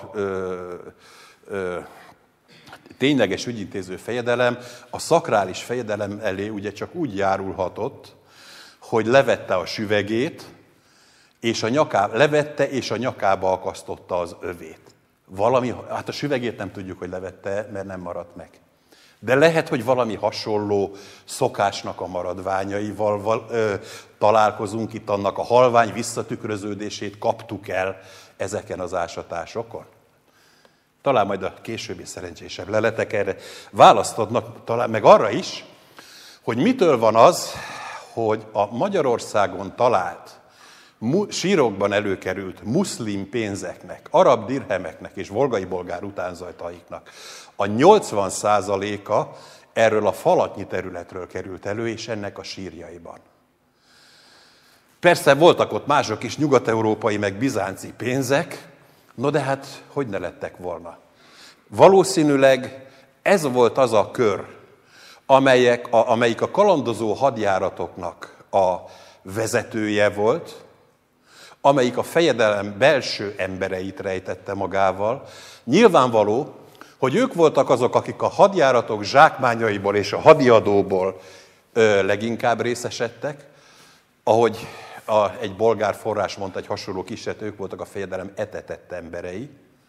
tényleges ügyintéző fejedelem a szakrális fejedelem elé ugye csak úgy járulhatott, hogy levette a süvegét, és levette és a nyakába akasztotta az övét. Hát a süvegét nem tudjuk, hogy levette, mert nem maradt meg. De lehet, hogy valami hasonló szokásnak a maradványaival találkozunk itt, annak a halvány visszatükröződését kaptuk el ezeken az ásatásokon. Talán majd a későbbi szerencsésebb leletek erre választ adnak, talán meg arra is, hogy mitől van az, hogy a Magyarországon talált, sírokban előkerült muszlim pénzeknek, arab dirhemeknek és volgai bolgár utánzajtaiknak a 80%-a erről a falatnyi területről került elő, és ennek a sírjaiban. Persze voltak ott mások is, nyugat-európai meg bizánci pénzek, no de hát hogy ne lettek volna? Valószínűleg ez volt az a kör, amelyik a kalandozó hadjáratoknak a vezetője volt, amelyik a fejedelem belső embereit rejtette magával. Nyilvánvaló, hogy ők voltak azok, akik a hadjáratok zsákmányaiból és a hadiadóból leginkább részesedtek, ahogy egy bolgár forrás mondta, egy hasonló kísérlet, ők voltak a fejedelem etetett emberei.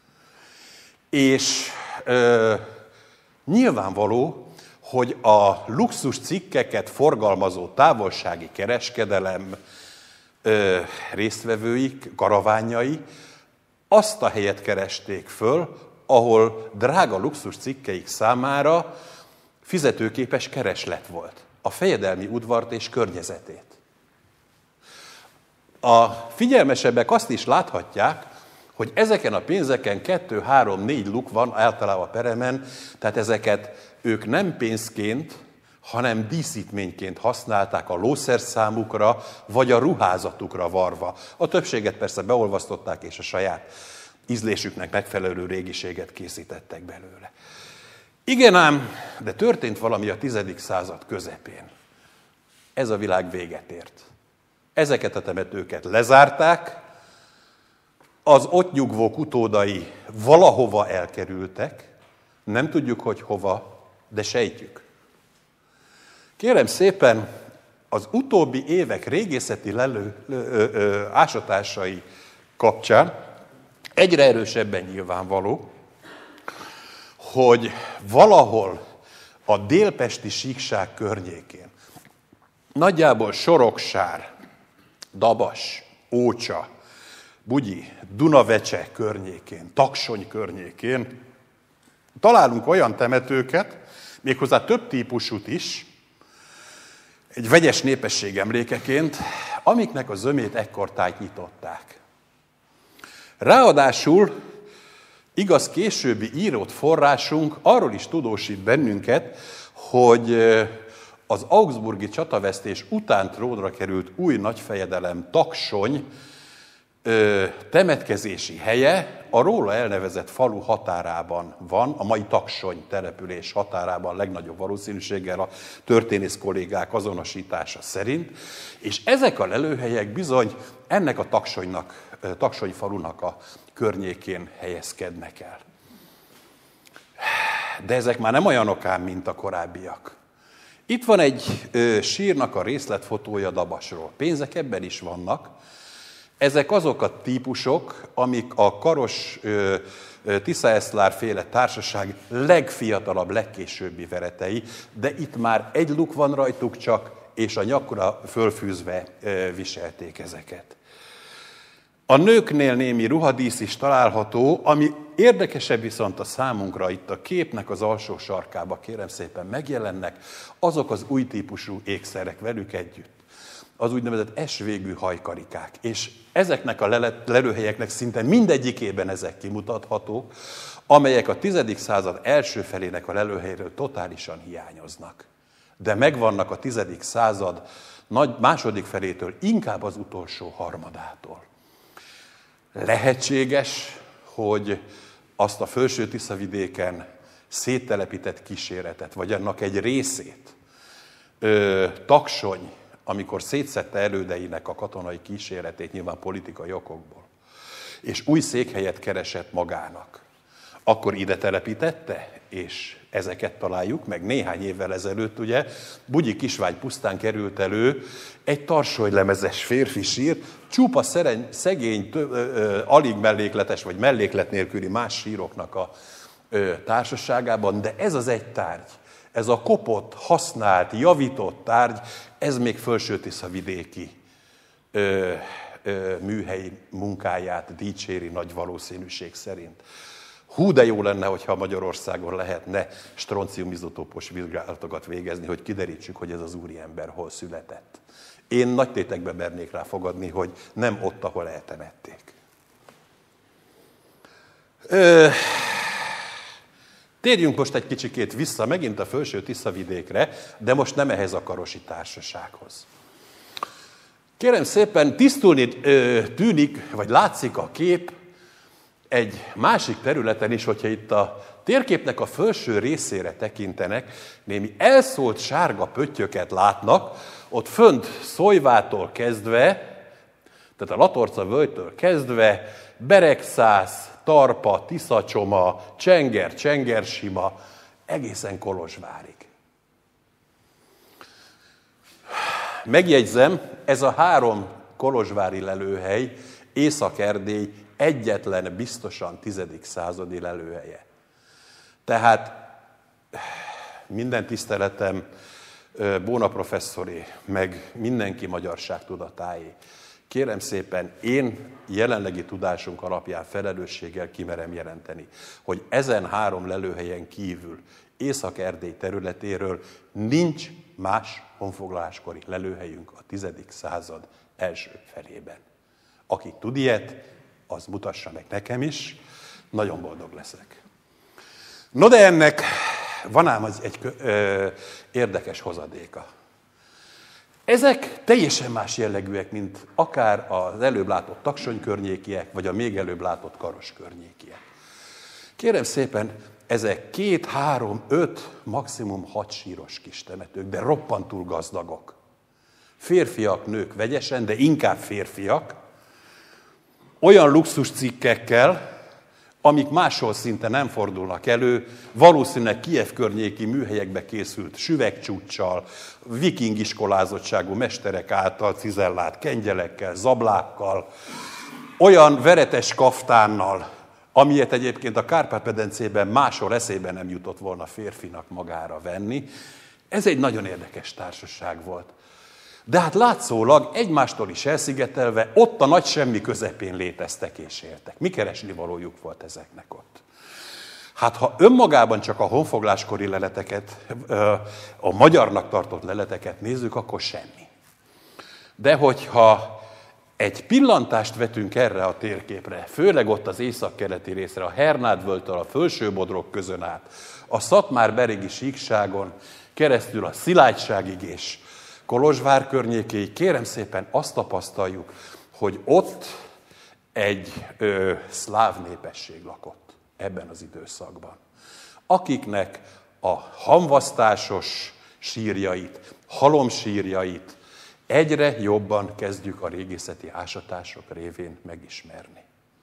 És nyilvánvaló, hogy a luxus cikkeket forgalmazó távolsági kereskedelem résztvevői, karavánjai azt a helyet keresték föl, ahol drága luxus cikkeik számára fizetőképes kereslet volt. A fejedelmi udvart és környezetét. A figyelmesebbek azt is láthatják, hogy ezeken a pénzeken 2, 3, 4 luk van általában peremen, tehát ezeket ők nem pénzként, hanem díszítményként használták a lószerszámukra, vagy a ruházatukra varva. A többséget persze beolvasztották, és a saját ízlésüknek megfelelő régiséget készítettek belőle. Igen ám, de történt valami a 10. század közepén. Ez a világ véget ért. Ezeket a temetőket lezárták, az ott nyugvók utódai valahova elkerültek, nem tudjuk, hogy hova, de sejtjük. Kérem szépen, az utóbbi évek régészeti ásatásai kapcsán egyre erősebben nyilvánvaló, hogy valahol a délpesti síkság környékén, nagyjából Soroksár, Dabas, Ócsa, Bugyi, Dunavecse környékén, Taksony környékén találunk olyan temetőket, méghozzá több típusút is, egy vegyes népesség emlékeként, amiknek a zömét ekkortájt nyitották. Ráadásul Igaz, későbbi írott forrásunk arról is tudósít bennünket, hogy az augsburgi csatavesztés után trónra került új nagyfejedelem Taksony temetkezési helye a róla elnevezett falu határában van, a mai Taksony település határában legnagyobb valószínűséggel a történész kollégák azonosítása szerint, és ezek a lelőhelyek bizony ennek a Taksony falunak a környékén helyezkednek el. De ezek már nem olyanok ám, mint a korábbiak. Itt van egy sírnak a részletfotója Dabasról. Pénzek ebben is vannak. Ezek azok a típusok, amik a Karos Tisza-Eszlár féle társaság legfiatalabb, legkésőbbi veretei, de itt már egy luk van rajtuk csak, és a nyakra fölfűzve viselték ezeket. A nőknél némi ruhadísz is található, ami érdekesebb viszont a számunkra itt a képnek az alsó sarkába, kérem szépen megjelennek, azok az új típusú ékszerek velük együtt. Az úgynevezett S-végű hajkarikák. És ezeknek a lelőhelyeknek szinte mindegyikében ezek kimutathatók, amelyek a 10. század első felének a lelőhelyről totálisan hiányoznak. De megvannak a 10. század második felétől, inkább az utolsó harmadától. Lehetséges, hogy azt a Felső Tiszavidéken széttelepített kíséretet, vagy annak egy részét Taksony, amikor szétszedte elődeinek a katonai kíséretét, nyilván politikai okokból, és új székhelyet keresett magának, akkor ide telepítette, és ezeket találjuk meg. Néhány évvel ezelőtt, ugye, Bugyi Kisvágy pusztán került elő egy tarsolylemezes férfi sír, csupa szegény, alig mellékletes, vagy melléklet nélküli más síroknak a társaságában, de ez az egy tárgy, ez a kopott, használt, javított tárgy, ez még Felső-Tiszavidéki műhelyi munkáját dicséri nagy valószínűség szerint. Hú, de jó lenne, hogyha Magyarországon lehetne stronciumizotópos vizsgálatokat végezni, hogy kiderítsük, hogy ez az úriember hol született. Én nagy tétekbe mernék rá fogadni, hogy nem ott, ahol eltemették. Térjünk most egy kicsikét vissza megint a Felső Tiszavidékre, de most nem ehhez a karosi társasághoz. Kérem szépen, tisztulni tűnik, vagy látszik a kép egy másik területen is, hogyha itt a térképnek a felső részére tekintenek, némi elszólt sárga pöttyöket látnak, ott fönt Szolyvától kezdve, tehát a Latorca völgytől kezdve, Beregszász, Tarpa, Tiszacsoma, Csenger, Csengersima, egészen Kolozsvárig. Megjegyzem, ez a 3 kolozsvári lelőhely, Észak-Erdély egyetlen biztosan 10. századi lelőhelye. Tehát minden tiszteletem Bóna professzoré, meg mindenki magyarság tudatáé. Kérem szépen, én jelenlegi tudásunk alapján felelősséggel kimerem jelenteni, hogy ezen 3 lelőhelyen kívül Észak-Erdély területéről nincs más honfoglaláskori lelőhelyünk a 10. század első felében. Aki tud ilyet, az mutassa meg nekem is, nagyon boldog leszek. No de ennek van ám egy érdekes hozadéka. Ezek teljesen más jellegűek, mint akár az előbb látott Taksony környékiek, vagy a még előbb látott Karos környékiek. Kérem szépen, ezek 2, 3, 5, maximum 6 síros kis temetők, de roppantul gazdagok. Férfiak, nők vegyesen, de inkább férfiak, olyan luxus cikkekkel, amik máshol szinte nem fordulnak elő, valószínűleg Kijev környéki műhelyekbe készült süvegcsúccsal, viking iskolázottságú mesterek által cizellált kengyelekkel, zablákkal, olyan veretes kaftánnal, amilyet egyébként a Kárpát-medencében máshol eszébe nem jutott volna férfinak magára venni. Ez egy nagyon érdekes társaság volt. De hát látszólag egymástól is elszigetelve, ott a nagy semmi közepén léteztek és éltek. Mi keresnivalójuk volt ezeknek ott? Hát ha önmagában csak a honfogláskori leleteket, a magyarnak tartott leleteket nézzük, akkor semmi. De hogyha egy pillantást vetünk erre a térképre, főleg ott az északkeleti részre, a Hernád-völgytől a Fölső-Bodrog közön át, a Szatmár-beregi síkságon keresztül a Szilágyságig és Kolozsvár környékéig, kérem szépen azt tapasztaljuk, hogy ott egy szláv népesség lakott ebben az időszakban, akiknek a hamvasztásos sírjait, halomsírjait egyre jobban kezdjük a régészeti ásatások révén megismerni.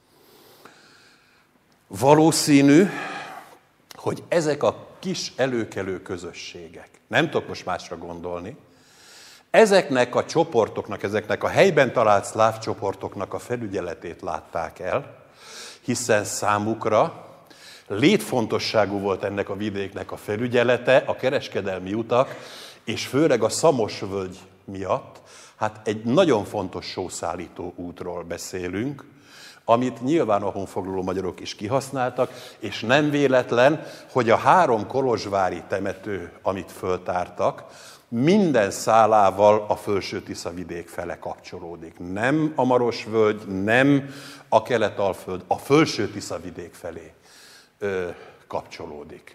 Valószínű, hogy ezek a kis előkelő közösségek, nem tudok most másra gondolni, ezeknek a csoportoknak, ezeknek a helyben talált szláv csoportoknak a felügyeletét látták el, hiszen számukra létfontosságú volt ennek a vidéknek a felügyelete, a kereskedelmi utak, és főleg a Szamosvölgy miatt, hát egy nagyon fontos sószállító útról beszélünk, amit nyilván a honfoglaló magyarok is kihasználtak, és nem véletlen, hogy a 3 kolozsvári temető, amit föltártak, minden szálával a Fölső-Tisza vidék fele kapcsolódik. Nem a Marosvölgy, nem a Kelet-Alföld, a Fölső-Tisza vidék felé kapcsolódik.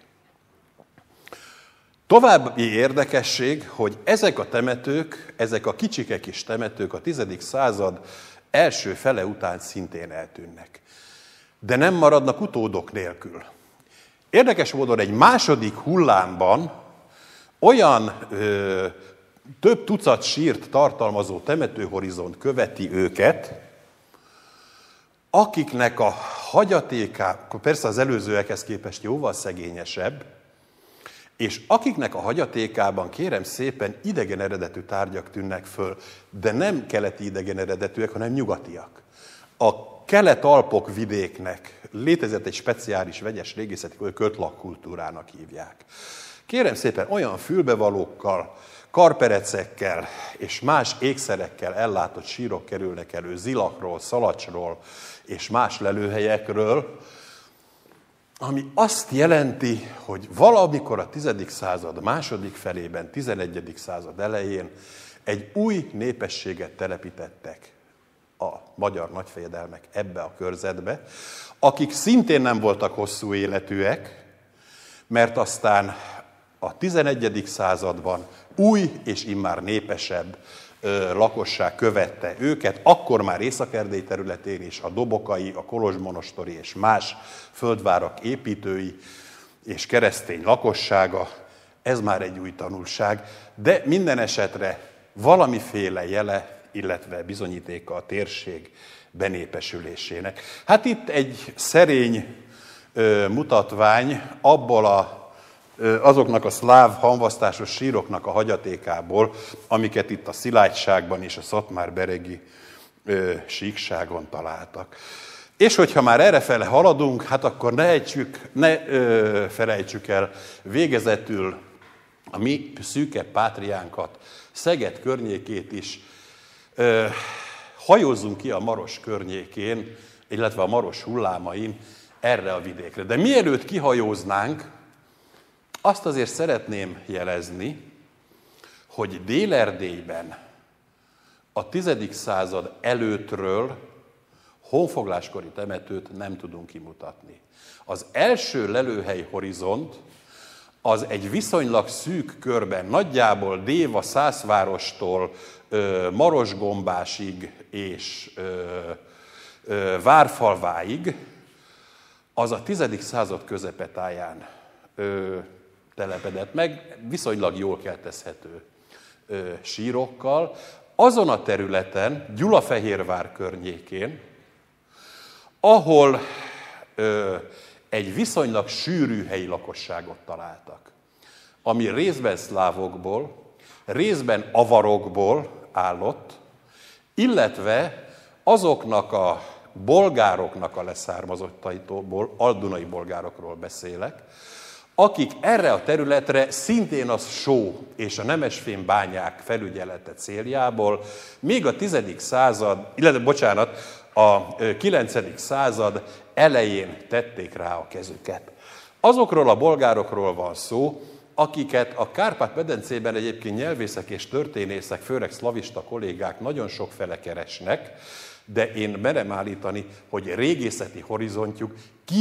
További érdekesség, hogy ezek a temetők, ezek a kicsike kis temetők a 10. század első fele után szintén eltűnnek. De nem maradnak utódok nélkül. Érdekes módon egy második hullámban olyan több tucat sírt tartalmazó temetőhorizont követi őket, akiknek a hagyatéka, persze az előzőekhez képest jóval szegényesebb, és akiknek a hagyatékában kérem szépen idegen eredetű tárgyak tűnnek föl, de nem keleti idegen eredetűek, hanem nyugatiak. A Kelet-Alpok vidéknek létezett egy speciális vegyes régészeti kötlakkultúrának hívják. Kérem szépen olyan fülbevalókkal, karperecekkel és más ékszerekkel ellátott sírok kerülnek elő Zilakról, Szalacsról és más lelőhelyekről, ami azt jelenti, hogy valamikor a 10. század második felében, 11. század elején egy új népességet telepítettek a magyar nagyfejedelmek ebbe a körzetbe, akik szintén nem voltak hosszú életűek, mert aztán a 11. században új és immár népesebb lakosság követte őket, akkor már Észak-Erdély területén is a dobokai, a kolozsmonostori és más földvárak építői és keresztény lakossága, ez már egy új tanulság, de minden esetre valamiféle jele, illetve bizonyítéka a térség benépesülésének. Hát itt egy szerény mutatvány abból azoknak a szláv hamvasztásos síroknak a hagyatékából, amiket itt a Szilágyságban és a Szatmár-beregi síkságon találtak. És hogyha már errefele haladunk, hát akkor ne felejtsük el végezetül a mi szűkebb pátriánkat, Szeged környékét is. Hajózzunk ki a Maros környékén, illetve a Maros hullámain erre a vidékre. De mielőtt kihajóznánk, azt azért szeretném jelezni, hogy Dél-Erdélyben a 10. század előttről honfogláskori temetőt nem tudunk kimutatni. Az első lelőhely horizont az egy viszonylag szűk körben, nagyjából Déva Szászvárostól Marosgombásig és Várfalváig, az a 10. század közepetáján telepedett meg, viszonylag jól keltezhető sírokkal. Azon a területen, Gyulafehérvár környékén, ahol egy viszonylag sűrű helyi lakosságot találtak, ami részben szlávokból, részben avarokból állott, illetve azoknak a bolgároknak a leszármazottaitól, aldunai bolgárokról beszélek, akik erre a területre szintén a só és a nemesfém bányák felügyelete céljából még a 10. század, illetve a 9. század elején tették rá a kezüket. Azokról a bolgárokról van szó, akiket a Kárpát-medencében egyébként nyelvészek és történészek, főleg szlavista kollégák nagyon sokfele keresnek, de én merem állítani, hogy régészeti horizontjuk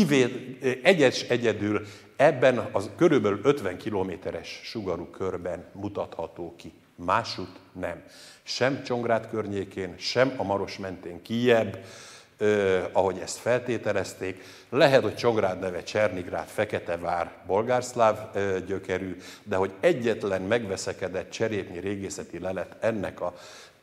egyedül ebben az körülbelül 50 kilométeres sugarú körben mutatható ki. Másút nem. Sem Csongrád környékén, sem a Maros mentén kijjebb, ahogy ezt feltételezték. Lehet, hogy Csongrád neve Csernigrád, Feketevár, bolgárszláv gyökerű, de hogy egyetlen megveszekedett cserépnyi régészeti lelet ennek a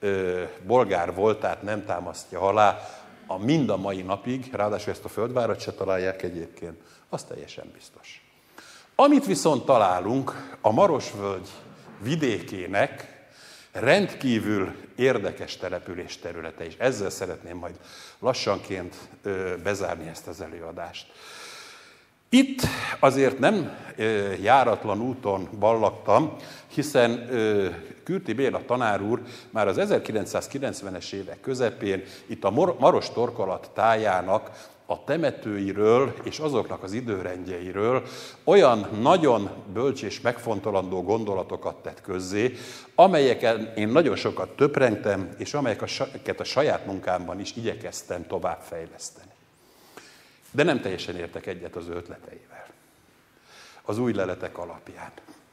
bolgár voltát nem támasztja alá, mind a mai napig, ráadásul ezt a földvárat se találják egyébként, az teljesen biztos. Amit viszont találunk, a Marosvölgy vidékének rendkívül érdekes település területe, és ezzel szeretném majd lassanként bezárni ezt az előadást. Itt azért nem járatlan úton ballagtam, hiszen Kürti Béla tanár úr már az 1990-es évek közepén itt a Maros torkolat tájának a temetőiről és azoknak az időrendjeiről olyan nagyon bölcs és megfontolandó gondolatokat tett közzé, amelyeken én nagyon sokat töprengtem, és amelyeket a saját munkámban is igyekeztem továbbfejleszteni. De nem teljesen értek egyet az ötleteivel, az új leletek alapján.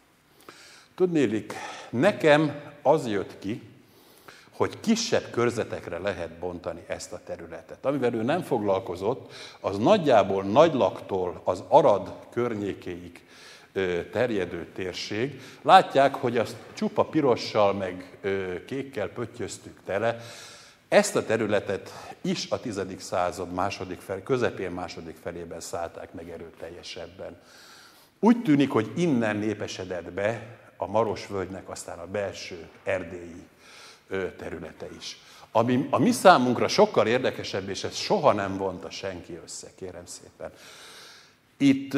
Tudnélik, nekem az jött ki, hogy kisebb körzetekre lehet bontani ezt a területet. Amivel ő nem foglalkozott, az nagyjából Nagylaktól az Arad környékéig terjedő térség. Látják, hogy azt csupa pirossal meg kékkel pöttyöztük tele. Ezt a területet is a 10. század közepén második felében szállták meg erőteljesebben. Úgy tűnik, hogy innen népesedett be a Marosvölgynek aztán a belső erdélyi területe is. Ami a mi számunkra sokkal érdekesebb, és ezt soha nem vonta senki össze, kérem szépen. Itt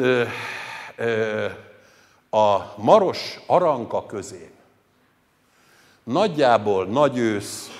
a Maros Aranka közén, nagyjából Nagyősz,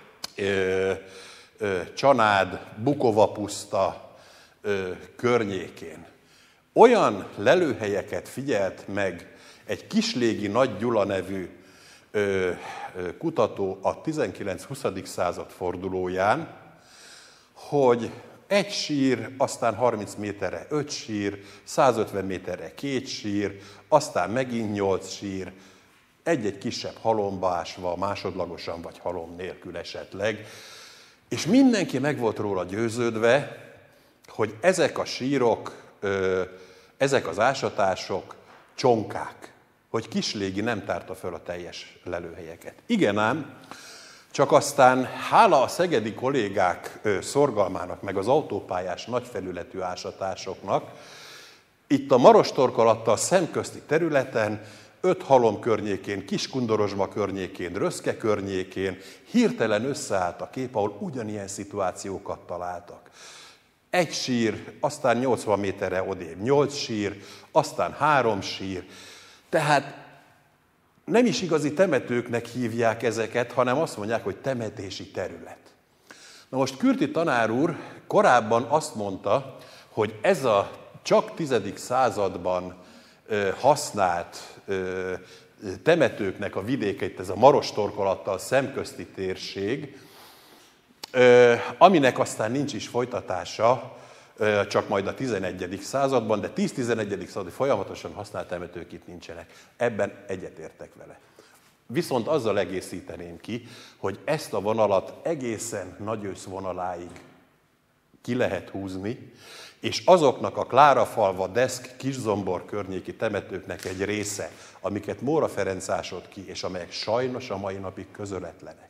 Csanád, Bukova-puszta környékén olyan lelőhelyeket figyelt meg egy Kislégi Nagy Gyula nevű kutató a 19-20. század fordulóján, hogy egy sír, aztán 30 méterre 5 sír, 150 méterre 2 sír, aztán megint 8 sír, egy-egy kisebb halomba ásva, másodlagosan vagy halom nélkül esetleg, és mindenki meg volt róla győződve, hogy ezek a sírok, ezek az ásatások csonkák, hogy Kislégi nem tárta föl a teljes lelőhelyeket. Igen ám, csak aztán hála a szegedi kollégák szorgalmának, meg az autópályás nagyfelületű ásatásoknak, itt a Maros torkolattal szemközti területen, 5 halom környékén, Kiskundorozsma környékén, Röszke környékén hirtelen összeállt a kép, ahol ugyanilyen szituációkat találtak. Egy sír, aztán 80 méterre odébb 8 sír, aztán 3 sír. Tehát nem is igazi temetőknek hívják ezeket, hanem azt mondják, hogy temetési terület. Na most Kürti tanár úr korábban azt mondta, hogy ez a csak 10. században használt temetőknek a vidékeit, ez a Maros torkolattal szemközti térség, aminek aztán nincs is folytatása, csak majd a 11. században, de 10-11. századi folyamatosan használt temetők itt nincsenek. Ebben egyetértek vele. Viszont azzal egészíteném ki, hogy ezt a vonalat egészen Nagyősz vonaláig ki lehet húzni, és azoknak a Klárafalva, Deszk, Kiszombor környéki temetőknek egy része, amiket Móra Ferenc ásott ki, és amelyek sajnos a mai napig közöletlenek.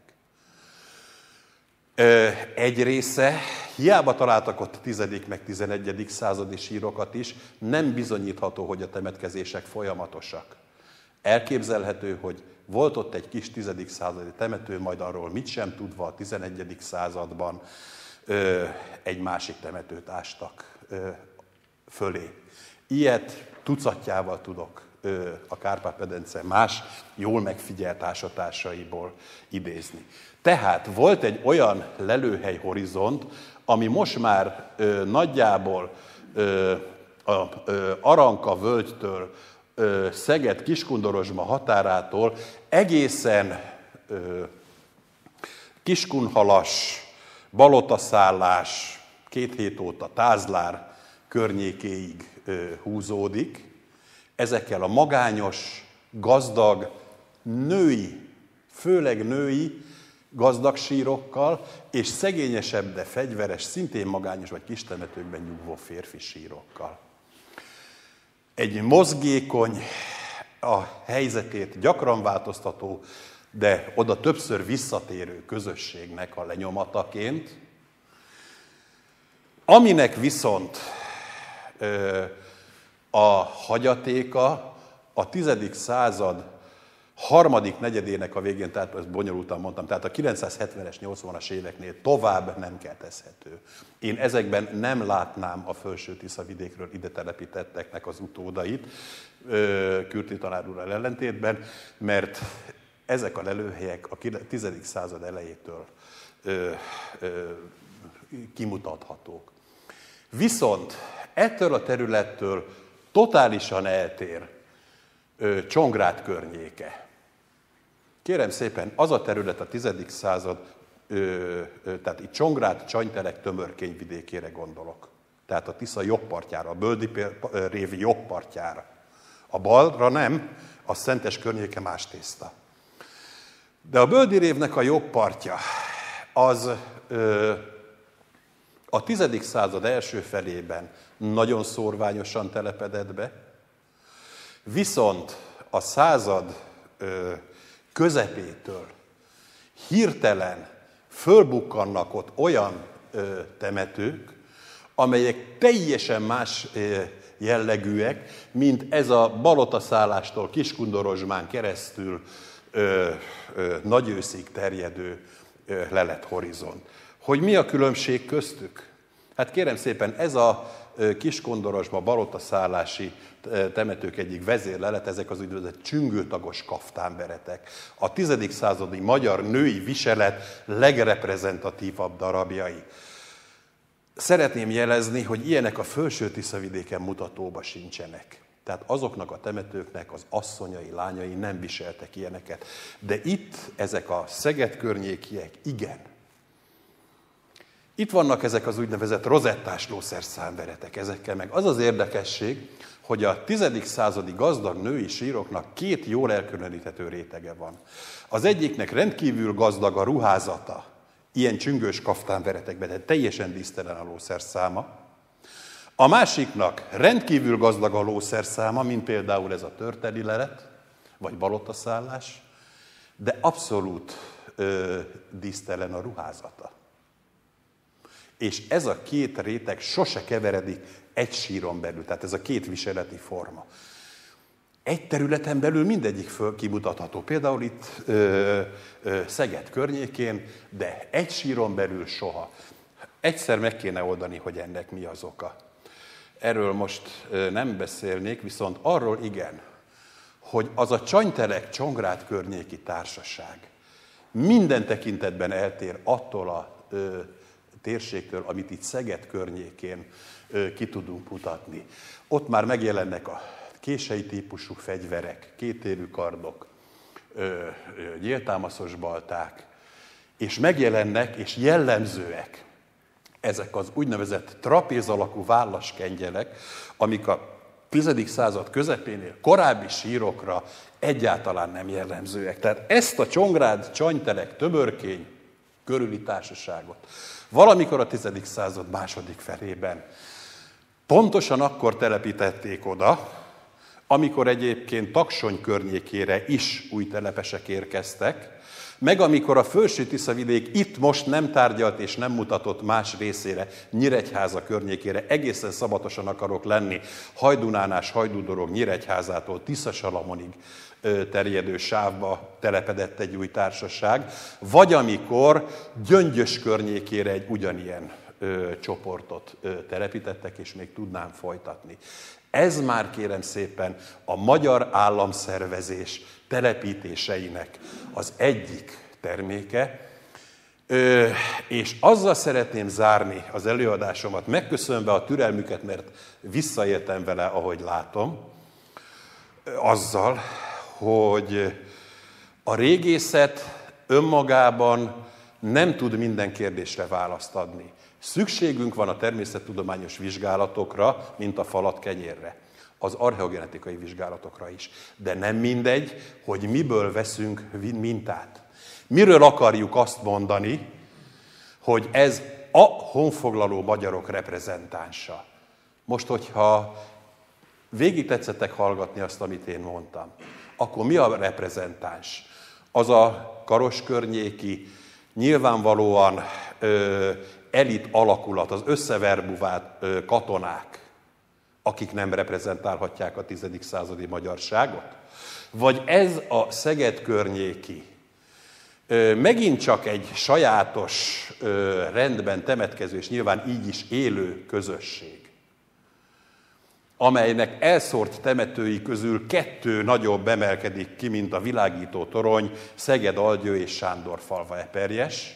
Egy része, hiába találtak ott 10. meg 11. századi sírokat is, nem bizonyítható, hogy a temetkezések folyamatosak. Elképzelhető, hogy volt ott egy kis 10. századi temető, majd arról mit sem tudva a 11. században egy másik temetőt ástak fölé. Ilyet tucatjával tudok a Kárpát-medence más jól megfigyelt ásatásaiból idézni. Tehát volt egy olyan lelőhely horizont, ami most már nagyjából a Aranka völgytől Szeged-Kiskun-Dorozsma határától egészen Kiskunhalas, Balotaszállás, 2 hét óta Tázlár környékéig húzódik. Ezekkel a magányos, gazdag, női, főleg női gazdag sírokkal, és szegényesebb, de fegyveres, szintén magányos vagy kis temetőkben nyugvó férfi sírokkal. Egy mozgékony, a helyzetét gyakran változtató, de oda többször visszatérő közösségnek a lenyomataként, aminek viszont a hagyatéka a 10. század harmadik negyedének a végén, tehát ezt bonyolultan mondtam, tehát a 970-es, 80-as éveknél tovább nem keltezhető. Én ezekben nem látnám a Fölső-Tisza-vidékről ide telepítetteknek az utódait, Kürti tanár úrral ellentétben, mert ezek a lelőhelyek a 10. század elejétől kimutathatók. Viszont ettől a területtől totálisan eltér Csongrád környéke. Kérem szépen, az a terület a 10. század, tehát itt Csongrád, Csanytelek tömörkényvidékére gondolok. Tehát a Tisza jobb partjára, a Böldi révi jobb partjára. A balra nem, a Szentes környéke más tészta. De a Böldi révnek a jobb partja az a 10. század első felében nagyon szórványosan telepedett be, viszont a század közepétől hirtelen fölbukkannak ott olyan temetők, amelyek teljesen más jellegűek, mint ez a Balotaszállástól Kiskun-Dorozsmán keresztül Nagyőszig terjedő lelethorizont. Hogy mi a különbség köztük? Hát kérem szépen, ez a Kiskun-Dorozsma balotaszállási temetők egyik vezérlelet, ezek az úgynevezett csüngőtagos kaftánberetek. A 10. századi magyar női viselet legreprezentatívabb darabjai. Szeretném jelezni, hogy ilyenek a Fölső-Tiszavidéken mutatóba sincsenek. Tehát azoknak a temetőknek az asszonyai, lányai nem viseltek ilyeneket. De itt ezek a Szeged környékiek, igen. Itt vannak ezek az úgynevezett rozettás lószerszámveretek, ezekkel meg az az érdekesség, hogy a 10. századi gazdag női síroknak 2 jól elkülöníthető rétege van. Az egyiknek rendkívül gazdag a ruházata, ilyen csüngős kaftánveretekben, de teljesen dísztelen a lószerszáma. A másiknak rendkívül gazdag a lószerszáma, mint például ez a törteli lelet, vagy balotaszállás, de abszolút dísztelen a ruházata. És ez a 2 réteg sose keveredik egy síron belül, tehát ez a 2 viseleti forma. Egy területen belül mindegyik kimutatható, például itt Szeged környékén, de egy síron belül soha. Egyszer meg kéne oldani, hogy ennek mi az oka. Erről most nem beszélnék, viszont arról igen, hogy az a Csanytelek Csongrád környéki társaság minden tekintetben eltér attól a térségtől, amit itt Szeged környékén ki tudunk mutatni. Ott már megjelennek a kései típusú fegyverek, kétélű kardok, nyíltámaszos balták, és megjelennek és jellemzőek ezek az úgynevezett trapéz alakú vállaskengyelek, amik a 10. század közepénél korábbi sírokra egyáltalán nem jellemzőek. Tehát ezt a Csongrád, Csanytelek, Tömörkény körüli társaságot valamikor a 10. század második felében pontosan akkor telepítették oda, amikor egyébként Taksony környékére is új telepesek érkeztek, meg amikor a Fölső-Tiszavidék itt most nem tárgyalt és nem mutatott más részére, Nyíregyháza környékére, egészen szabatosan akarok lenni, Hajdunánás, Hajdúdorog, Nyíregyházától Tiszasalamonig terjedő sávba telepedett egy új társaság, vagy amikor Gyöngyös környékére egy ugyanilyen csoportot telepítettek, és még tudnám folytatni. Ez már kérem szépen a magyar államszervezés telepítéseinek az egyik terméke, és azzal szeretném zárni az előadásomat, megköszönve a türelmüket, mert visszaéltem vele, ahogy látom, azzal, hogy a régészet önmagában nem tud minden kérdésre választ adni. Szükségünk van a természettudományos vizsgálatokra, mint a falat kenyérre, az archeogenetikai vizsgálatokra is. De nem mindegy, hogy miből veszünk mintát. Miről akarjuk azt mondani, hogy ez a honfoglaló magyarok reprezentánsa. Most, hogyha végig tetszettek hallgatni azt, amit én mondtam, akkor mi a reprezentáns? Az a Karos környéki, nyilvánvalóan elit alakulat, az összeverbuvált katonák, akik nem reprezentálhatják a 10. századi magyarságot? Vagy ez a Szeged környéki, megint csak egy sajátos rendben temetkező, és nyilván így is élő közösség, amelynek elszórt temetői közül 2 nagyobb emelkedik ki, mint a világító torony, Szeged-Algyő és Sándorfalva-Eperjes,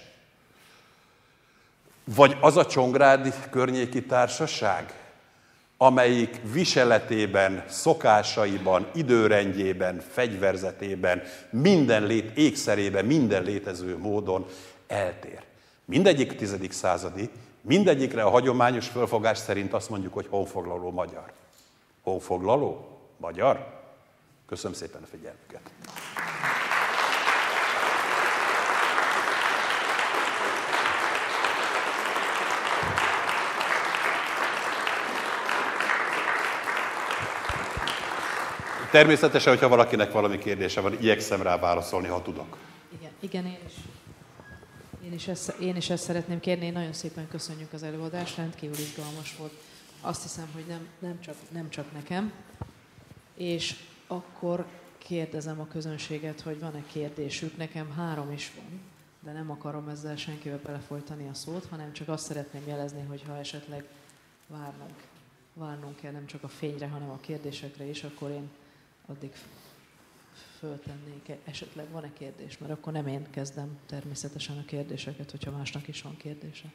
vagy az a csongrádi környéki társaság, amelyik viseletében, szokásaiban, időrendjében, fegyverzetében, ékszerében, minden létező módon eltér. Mindegyik 10. századi, mindegyikre a hagyományos fölfogás szerint azt mondjuk, hogy honfoglaló magyar. Honfoglaló magyar? Köszönöm szépen a figyelmüket! Természetesen, hogyha valakinek valami kérdése van, igyekszem rá válaszolni, ha tudok. Igen, én is ezt szeretném kérni. Nagyon szépen köszönjük az előadást, rendkívül izgalmas volt. Azt hiszem, hogy nem csak nekem. És akkor kérdezem a közönséget, hogy van-e kérdésük. Nekem 3 is van, de nem akarom ezzel senkivel belefolytani a szót, hanem csak azt szeretném jelezni, hogy ha esetleg várnunk kell nem csak a fényre, hanem a kérdésekre is, akkor én addig föltennék. Esetleg van-e kérdés? Mert akkor nem én kezdem természetesen a kérdéseket, hogyha másnak is van kérdése.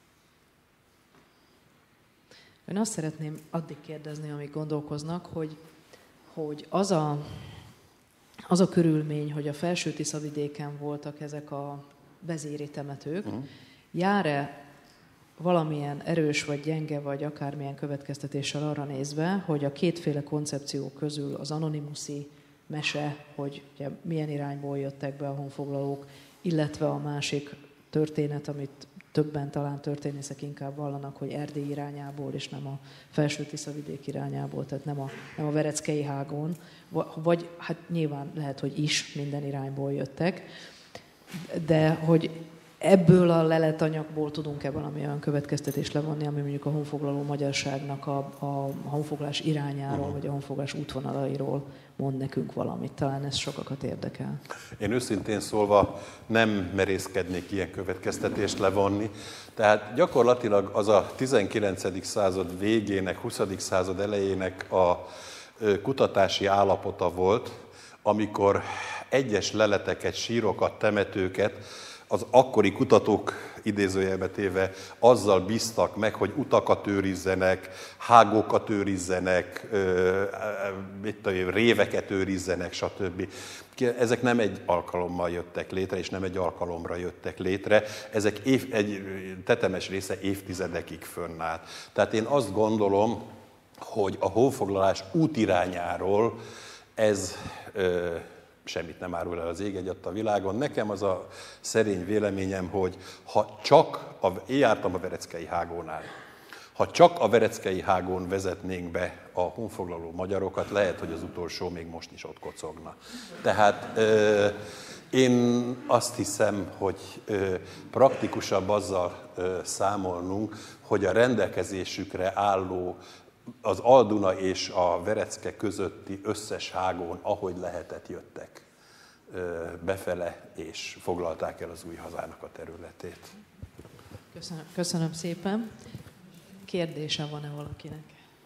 Én azt szeretném addig kérdezni, amíg gondolkoznak, hogy az a körülmény, hogy a Felső-Tiszavidéken voltak ezek a vezéri temetők, jár-e valamilyen erős vagy gyenge, vagy akármilyen következtetéssel arra nézve, hogy a kétféle koncepció közül az anonimuszi mese, hogy ugye milyen irányból jöttek be a honfoglalók, illetve a másik történet, amit többen talán történészek inkább vallanak, hogy Erdély irányából, és nem a Felső-Tiszavidék irányából, tehát nem a Vereckei hágon, vagy hát nyilván lehet, hogy is minden irányból jöttek, de hogy ebből a leletanyagból tudunk-e valami olyan következtetést levonni, ami mondjuk a honfoglaló magyarságnak a honfoglalás irányáról, vagy a honfoglalás útvonalairól mond nekünk valamit. Talán ez sokakat érdekel. Én őszintén szólva nem merészkednék ilyen következtetést levonni. Tehát gyakorlatilag az a 19. század végének, 20. század elejének a kutatási állapota volt, amikor egyes leleteket, sírokat, temetőket az akkori kutatók idézőjelbe téve azzal bíztak meg, hogy utakat őrizzenek, hágókat őrizzenek, réveket őrizzenek, stb. Ezek nem egy alkalommal jöttek létre, és nem egy alkalomra jöttek létre. Ezek egy tetemes része évtizedekig fönnállt. Tehát én azt gondolom, hogy a honfoglalás útirányáról ez semmit nem árul el az ég egyatt a világon. Nekem az a szerény véleményem, hogy én jártam a Vereckei hágónál, ha csak a Vereckei hágón vezetnénk be a honfoglaló magyarokat, lehet, hogy az utolsó még most is ott kocogna. Tehát én azt hiszem, hogy praktikusabb azzal számolnunk, hogy a rendelkezésükre álló az Alduna és a Verecke közötti összes hágón, ahogy lehetett, jöttek befele, és foglalták el az új hazának a területét. Köszönöm szépen. Kérdése van-e valakinek?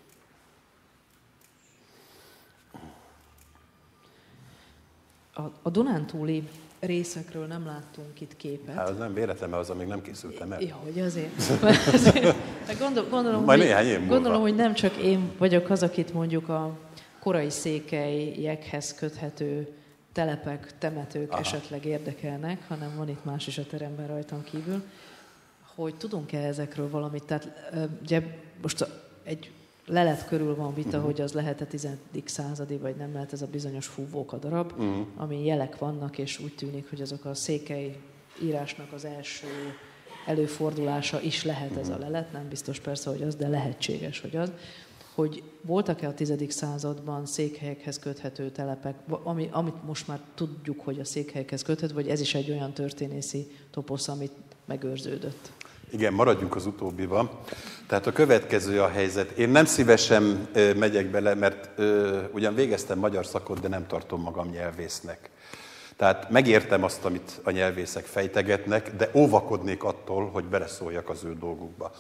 A Dunántúli részekről nem láttunk itt képet. Hát az nem véletlen, mert az még nem készültem el. Ja, hogy azért. Gondolom, majd néhány év múlva. Gondolom, hogy nem csak én vagyok az, akit mondjuk a korai székelyekhez köthető telepek, temetők esetleg érdekelnek, hanem van itt más is a teremben rajtam kívül, hogy tudunk-e ezekről valamit? Tehát ugye most egy lelet körül van vita, hogy az lehet-e 10. századi, vagy nem lehet ez a bizonyos fúvóka darab, ami jelek vannak, és úgy tűnik, hogy azok a székely írásnak az első előfordulása is lehet ez a lelet, nem biztos persze, hogy az, de lehetséges, hogy az. Hogy voltak-e a 10. században székhelyekhez köthető telepek, amit most már tudjuk, hogy a székhelyekhez köthető, vagy ez is egy olyan történészi toposz, amit megőrződött? Igen, maradjunk az utóbbiban. Tehát a következő a helyzet. Én nem szívesen megyek bele, mert ugyan végeztem magyar szakot, de nem tartom magam nyelvésznek. Tehát megértem azt, amit a nyelvészek fejtegetnek, de óvakodnék attól, hogy beleszóljak az ő dolgukba.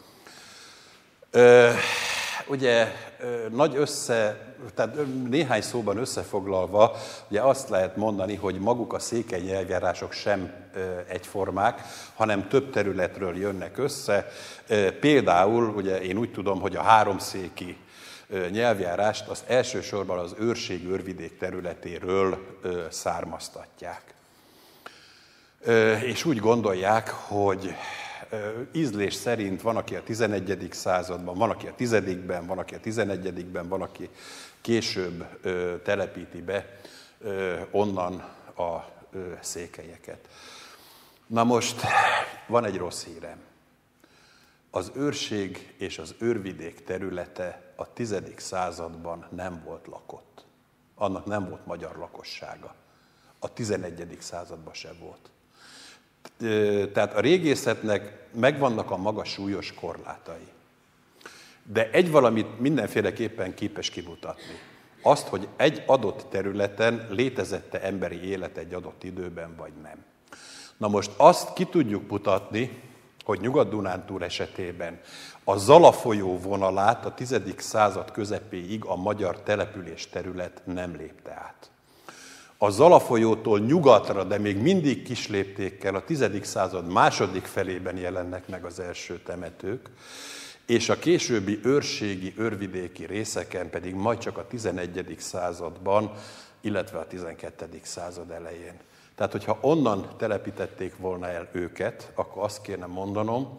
Ugye tehát néhány szóban összefoglalva, ugye azt lehet mondani, hogy maguk a székely nyelvjárások sem egyformák, hanem több területről jönnek össze. Például, ugye én úgy tudom, hogy a háromszéki nyelvjárást az elsősorban az őrség-őrvidék területéről származtatják. És úgy gondolják, hogy ízlés szerint van, aki a 11. században, van, aki a 10-ben, van, aki a 11-ben, van, aki később telepíti be onnan a székelyeket. Na most van egy rossz hírem. Az őrség és az őrvidék területe a 10. században nem volt lakott. Annak nem volt magyar lakossága. A 11. században sem volt. Tehát a régészetnek megvannak a maga súlyos korlátai. De egy valamit mindenféleképpen képes kimutatni. Azt, hogy egy adott területen létezette emberi élet egy adott időben, vagy nem. Na most azt ki tudjuk mutatni, hogy Nyugat-Dunántúl esetében a Zala folyó vonalát a 10. század közepéig a magyar település terület nem lépte át. A Zala folyótól nyugatra, de még mindig kisléptékkel a 10. század második felében jelennek meg az első temetők, és a későbbi őrségi, őrvidéki részeken pedig majd csak a 11. században, illetve a 12. század elején. Tehát, hogyha onnan telepítették volna el őket, akkor azt kéne mondanom,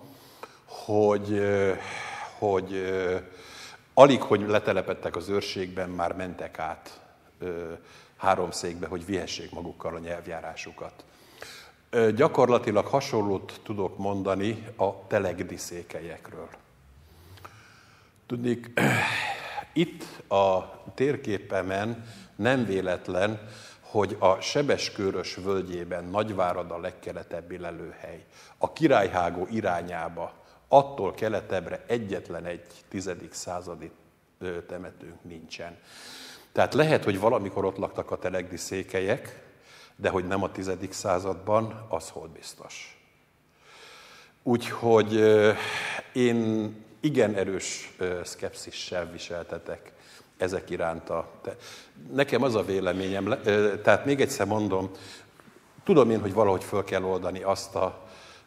hogy alig, hogy letelepedtek az őrségben, már mentek át háromszékbe, hogy vihessék magukkal a nyelvjárásukat. Gyakorlatilag hasonlót tudok mondani a telegdi székelyekről. Tudnék, itt a térképemen nem véletlen, hogy a Sebeskőrös völgyében Nagyvárad a legkeletebbi lelőhely. A Királyhágó irányába, attól keletebbre egyetlen egy 10. századi temetőnk nincsen. Tehát lehet, hogy valamikor ott laktak a telegdi székelyek, de hogy nem a 10. században, az hol biztos. Úgyhogy én igen erős szkepszissel viseltetek ezek iránt. Nekem az a véleményem, tehát még egyszer mondom, tudom én, hogy valahogy föl kell oldani azt a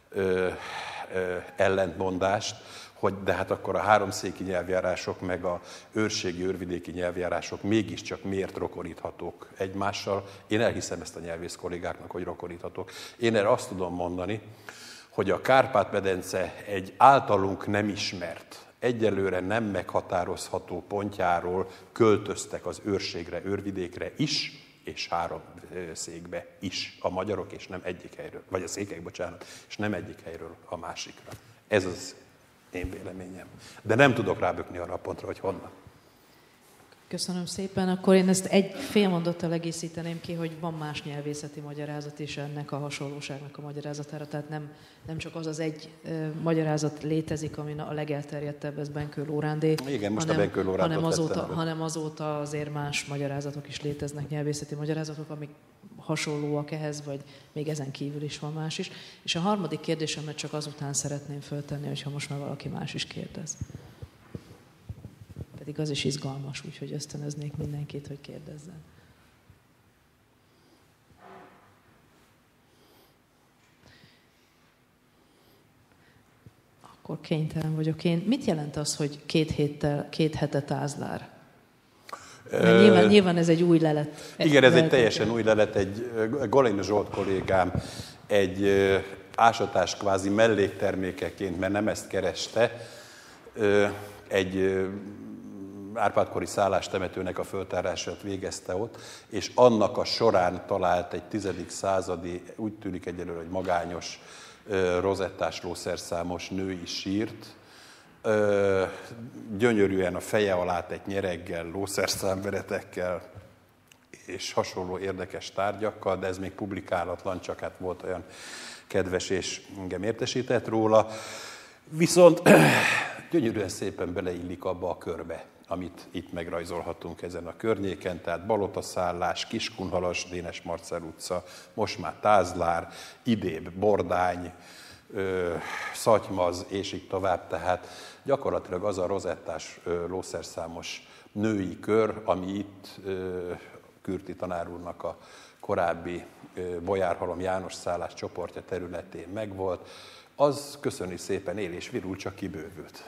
ellentmondást, hogy de hát akkor a háromszéki nyelvjárások meg a őrségi, őrvidéki nyelvjárások mégiscsak miért rokoníthatók egymással. Én elhiszem ezt a nyelvész kollégáknak, hogy rokoníthatók. Én erre azt tudom mondani, hogy a Kárpát-medence egy általunk nem ismert, egyelőre nem meghatározható pontjáról költöztek az őrségre, őrvidékre is, és háromszékbe is a magyarok, és nem egyik helyről, vagy a székelyek, bocsánat, és nem egyik helyről a másikra. Ez az én véleményem. De nem tudok rábökni arra a pontra, hogy honnan. Köszönöm szépen. Akkor én ezt egy fél mondattal egészíteném ki, hogy van más nyelvészeti magyarázat is ennek a hasonlóságnak a magyarázatára. Tehát nem csak az egy magyarázat létezik, ami a legelterjedtebb, ez Benkő Lórándé. Igen, most a Benkő Lórándot hanem azóta azért más magyarázatok is léteznek, nyelvészeti magyarázatok, amik hasonlóak ehhez, vagy még ezen kívül is van más is. És a harmadik kérdésemet csak azután szeretném föltenni, hogyha most már valaki más is kérdez. Pedig az is izgalmas, úgyhogy ösztönöznék mindenkit, hogy kérdezzen. Akkor kénytelen vagyok én. Mit jelent az, hogy két hete tázlár? Nyilván ez egy új lelet. Igen, ez egy teljesen új lelet. Egy Galina Zsolt kollégám egy ásatás kvázi melléktermékeként, mert nem ezt kereste, egy Árpád-kori szállástemetőnek a föltárását végezte ott, és annak a során talált egy 10. századi, úgy tűnik egyelőre, hogy magányos, rozettás lószerszámos női sírt, gyönyörűen a feje alá tett nyereggel, lószerszámveretekkel és hasonló érdekes tárgyakkal, de ez még publikálatlan, csak hát volt olyan kedves és engem értesített róla. Viszont gyönyörűen szépen beleillik abba a körbe, amit itt megrajzolhatunk ezen a környéken, tehát Balotaszállás, Kiskunhalas, Dénes Marcell utca, most már Tázlár, idébb Bordány, Szatymaz, és így tovább, tehát gyakorlatilag az a rozettás lószerszámos női kör, ami itt Kürti tanár úrnak a korábbi Bolyárhalom János szállás csoportja területén megvolt, az köszöni szépen él és virul, csak kibővült.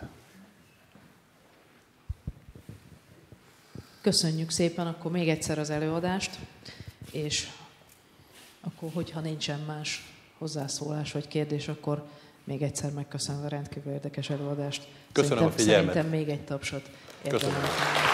Köszönjük szépen akkor még egyszer az előadást, és akkor, hogyha nincsen más hozzászólás vagy kérdés, akkor még egyszer megköszönöm a rendkívül érdekes előadást. Köszönöm a figyelmet. Szerintem még egy tapsot érdemelnek.